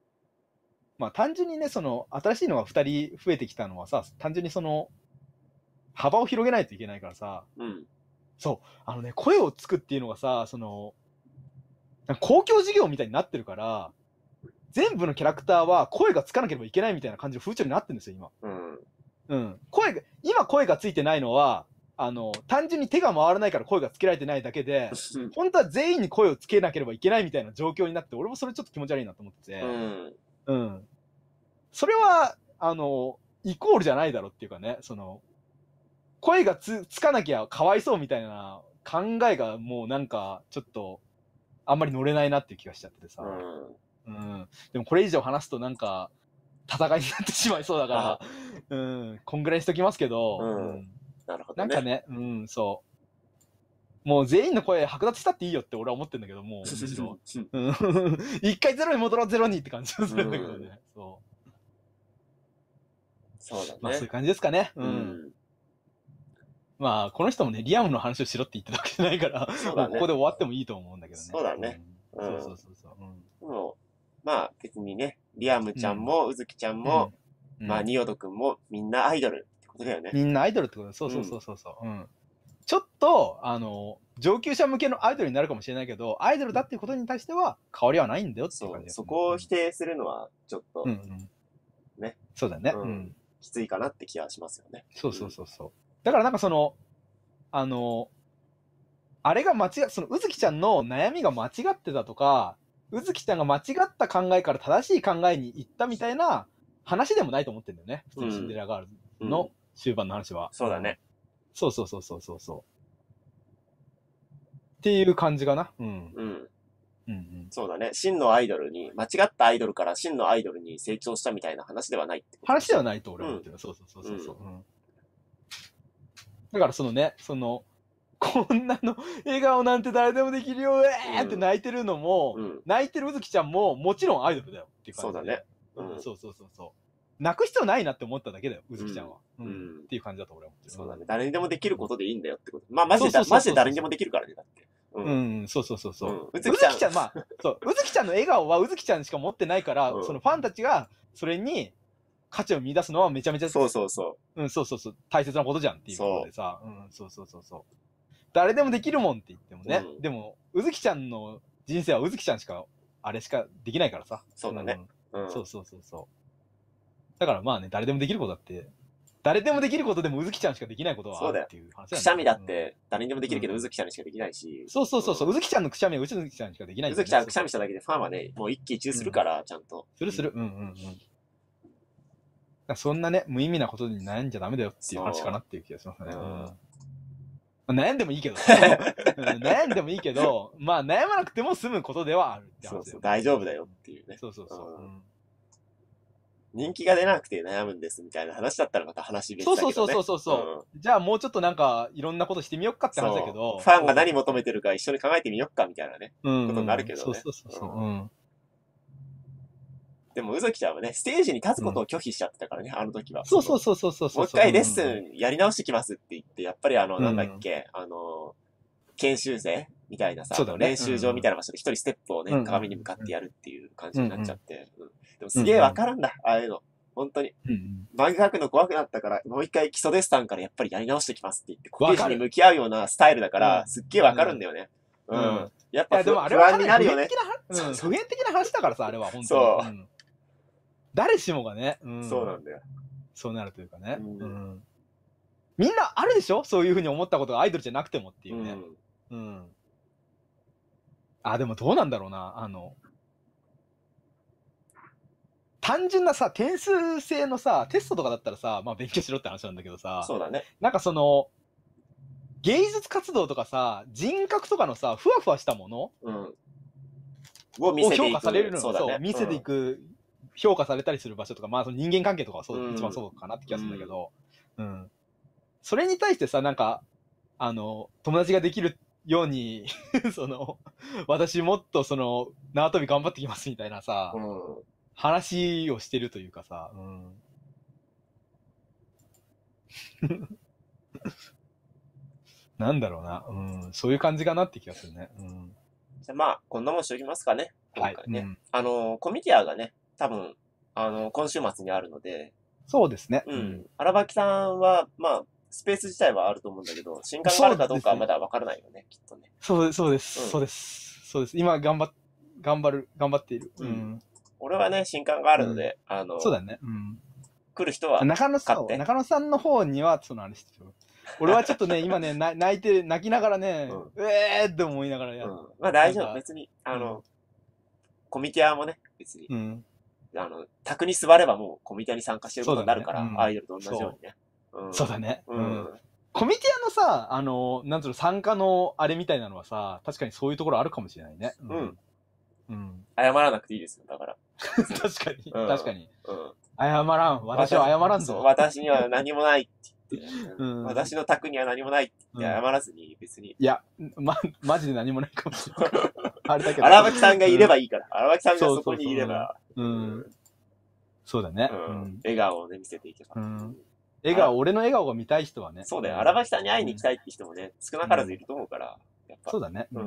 まあ単純にね、その、新しいのがふたり増えてきたのはさ、単純にその、 幅を広げないといけないからさ、 うん。 そう、あのね、声をつくっていうのがさ、その、公共事業みたいになってるから、全部のキャラクターは声がつかなければいけないみたいな感じの風潮になってるんですよ、今。 うん。 うん。声が、今声がついてないのは、あの、単純に手が回らないから声がつけられてないだけで、本当は全員に声をつけなければいけないみたいな状況になって、俺もそれちょっと気持ち悪いなと思ってて、 うん。 うん。それは、あの、イコールじゃないだろっていうかね、その、声がつ、つかなきゃかわいそうみたいな考えがもうなんか、ちょっと、あんまり乗れないなっていう気がしちゃっててさ。うん。うん。でもこれ以上話すとなんか、戦いになってしまいそうだから、うん、こんぐらいにしときますけど、 うん。 うん、 なるほどね。 なんかね、うん、そう。もう全員の声剥奪したっていいよって俺は思ってんだけど、もう、むしろ。一回ゼロに戻ろう、ゼロにって感じがするんだけどね。うん、そう。 そうだね。 まあそういう感じですかね。うん。うん、まあ、この人もね、リアムの話をしろって言ってたわけじゃないから、そうだね、もうここで終わってもいいと思うんだけどね。 そうだね。 うん、そうそうそうそう。 うん、もう、まあ別にね、リアムちゃんも、うずきちゃんも、うん、まあ、ニオドくんもみんなアイドルってことだよね。 みんなアイドルってことだ。そうそうそうそうそう。うん。ちょっと、あの、上級者向けのアイドルになるかもしれないけど、アイドルだっていうことに対しては変わりはないんだよっていう感じです、ね。 そう、そこを否定するのは、ちょっと、うんうん、ね。 そうだね、うん。うん。 きついかなって気はしますよね。 そうそうそうそう。うん、だからなんかその、あの、あれが間違っ、その、うずきちゃんの悩みが間違ってたとか、うずきちゃんが間違った考えから正しい考えに行ったみたいな話でもないと思ってんだよね。普通にシンデレラガールズの終盤の話は。うんうん、 そうだね。 そうそうそうそうそうそう。っていう感じかな。うん。うん。 うんうん。そうだね。真のアイドルに、間違ったアイドルから真のアイドルに成長したみたいな話ではないってこと話ではないと俺は思ってる。うん、そうそうそうそう。うんうん、だからそのね、その、こんなの笑顔なんて誰でもできるよ、えーって泣いてるのも、うん、泣いてるうずきちゃんももちろんアイドルだよっていう感じで。そうだね。うん、そうそうそうそう。泣く必要ないなって思っただけだよ、うずきちゃんは。うん。うん、っていう感じだと俺は思ってる。 そうだね。誰にでもできることでいいんだよってこと。まあマジで、マジで誰にでもできるからね、だって。 うん、うん、そうそうそうそう。うずきちゃん、ちゃんまあ、そう、うずきちゃんの笑顔はうずきちゃんしか持ってないから、うん、そのファンたちがそれに価値を見出すのはめちゃめちゃ、 そうそうそう。 うん、そうそうそう。大切なことじゃんっていうことでさ、う、うん、そうそうそうそう。誰でもできるもんって言ってもね。うん、でも、うずきちゃんの人生はうずきちゃんしか、あれしかできないからさ。 そうだね。 うん。そうそうそうそう。だからまあね、誰でもできることだって、誰でもできることでもうずきちゃんしかできないことはあるっていう話だね。 くしゃみだって、誰にでもできるけど、うずきちゃんにしかできないし。 そうそうそうそう、うずきちゃんのくしゃみはうずきちゃんしかできない。 うずきちゃんくしゃみしただけでファンはね、もう一喜一憂するから、ちゃんと。 するする。うんうんうん。そんなね、無意味なことに悩んじゃダメだよっていう話かなっていう気がしますね。うん、悩んでもいいけど、悩んでもいいけど、まあ悩まなくても済むことではあるって話だよ、ね。そうそう、 大丈夫だよっていうね。 そうそうそう。うん、 人気が出なくて悩むんですみたいな話だったらまた話別だけどね。 そうそうそうそうそう、うん。じゃあもうちょっとなんかいろんなことしてみよっかって話だけど。 ファンが何求めてるか一緒に考えてみよっかみたいなね。うん、ことになるけどね。 そうそうそうそう。うん。 でも、うずきちゃんはね、ステージに立つことを拒否しちゃってたからね、うん、あの時は。 そうそうそうそうそうそう。 もう一回レッスンやり直してきますって言って、やっぱりあの、なんだっけ、うん、あの、研修生みたいなさ、ね、練習場みたいな場所で一人ステップをね、うん、鏡に向かってやるっていう感じになっちゃって。うんうん、でもすげえわからんだ、ああいうの。本当に。漫画描くの怖くなったから、もう一回基礎デッサンからやっぱりやり直してきますって言って、コページに向き合うようなスタイルだから、すっげえわかるんだよね。うん。うん、やっぱ不安になるよね。 普遍的な話だからさ、あれは、本当に。そう。うん誰しもがね、 うん、そうなんだよ。 そうなるというかね、うんうん。みんなあるでしょそういうふうに思ったことがアイドルじゃなくてもっていうね。うん。うん、あ、でもどうなんだろうな。あの、単純なさ、点数制のさ、テストとかだったらさ、まあ勉強しろって話なんだけどさ、 そうだね。 なんかその、芸術活動とかさ、人格とかのさ、ふわふわしたもの、うん、を見せていく。を評価されるの、そうだね、そう見せていく。うん評価されたりする場所とか、まあその人間関係とかはそう、うん、一番そうかなって気がするんだけど、うん、うん。それに対してさ、なんか、あの、友達ができるように、その、私もっとその、縄跳び頑張ってきますみたいなさ、うん、話をしてるというかさ、うん、なんだろうな、うん、そういう感じかなって気がするね。うん、 じゃあまあ、こんなもんしておきますかね。今回ね。はいうん、あの、コミティアがね、多分、あの、今週末にあるので。 そうですね。 うん。荒牧さんは、まあ、 スペース自体はあると思うんだけど、新刊があるかどうかはまだわからないよね、きっとね。 そうです、そうです、そうです。そうです。今、頑張っ、頑張る、頑張っている。うん。 俺はね、新刊があるので、あの、 そうだね。うん。 来る人は中野さん、中野さんの方には、そのあれですよ。俺はちょっとね、今ね、泣いて、泣きながらね、うえーって思いながらやる。 まあ大丈夫、別に、あの、コミティアもね、別に。あの、卓に座ればもうコミティアに参加してることになるから、アイドルと同じようにね。 そうだね。うん。コミティアのさ、あの、なんつうの、参加のあれみたいなのはさ、確かにそういうところあるかもしれないね。 うん。うん。謝らなくていいですよ、だから。 確かに、確かに。うん。謝らん。私は謝らんぞ。 私には何もないって言って、私の卓には何もないって謝らずに、別に。 いや、ま、マジで何もないかもしれない。あれだけど。 荒牧さんがいればいいから。荒牧さんがそこにいれば。 うん。そうだね。 笑顔をね、見せていけば。 笑顔、俺の笑顔が見たい人はね。 そうだよ。荒牧さんに会いに行きたいって人もね、少なからずいると思うから。 そうだね。うん。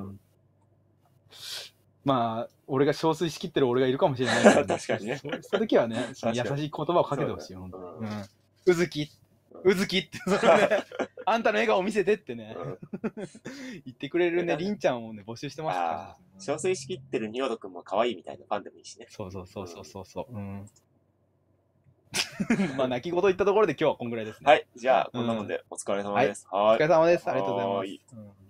まあ、俺が憔悴しきってる俺がいるかもしれないけど、 確かにね。 そういう時はね、優しい言葉をかけてほしい、本当に。うずき、うずきって、あんたの笑顔を見せてってね、言ってくれるね、りんちゃんをね、募集してますから。 憔悴しきってる仁淀くんも可愛いみたいなファンでもいいしね。 そうそうそうそうそう。うん。まあ、泣き言言ったところで今日はこんぐらいですね。 はい。じゃあ、こんなもんでお疲れ様です。 はい。お疲れ様です。ありがとうございます。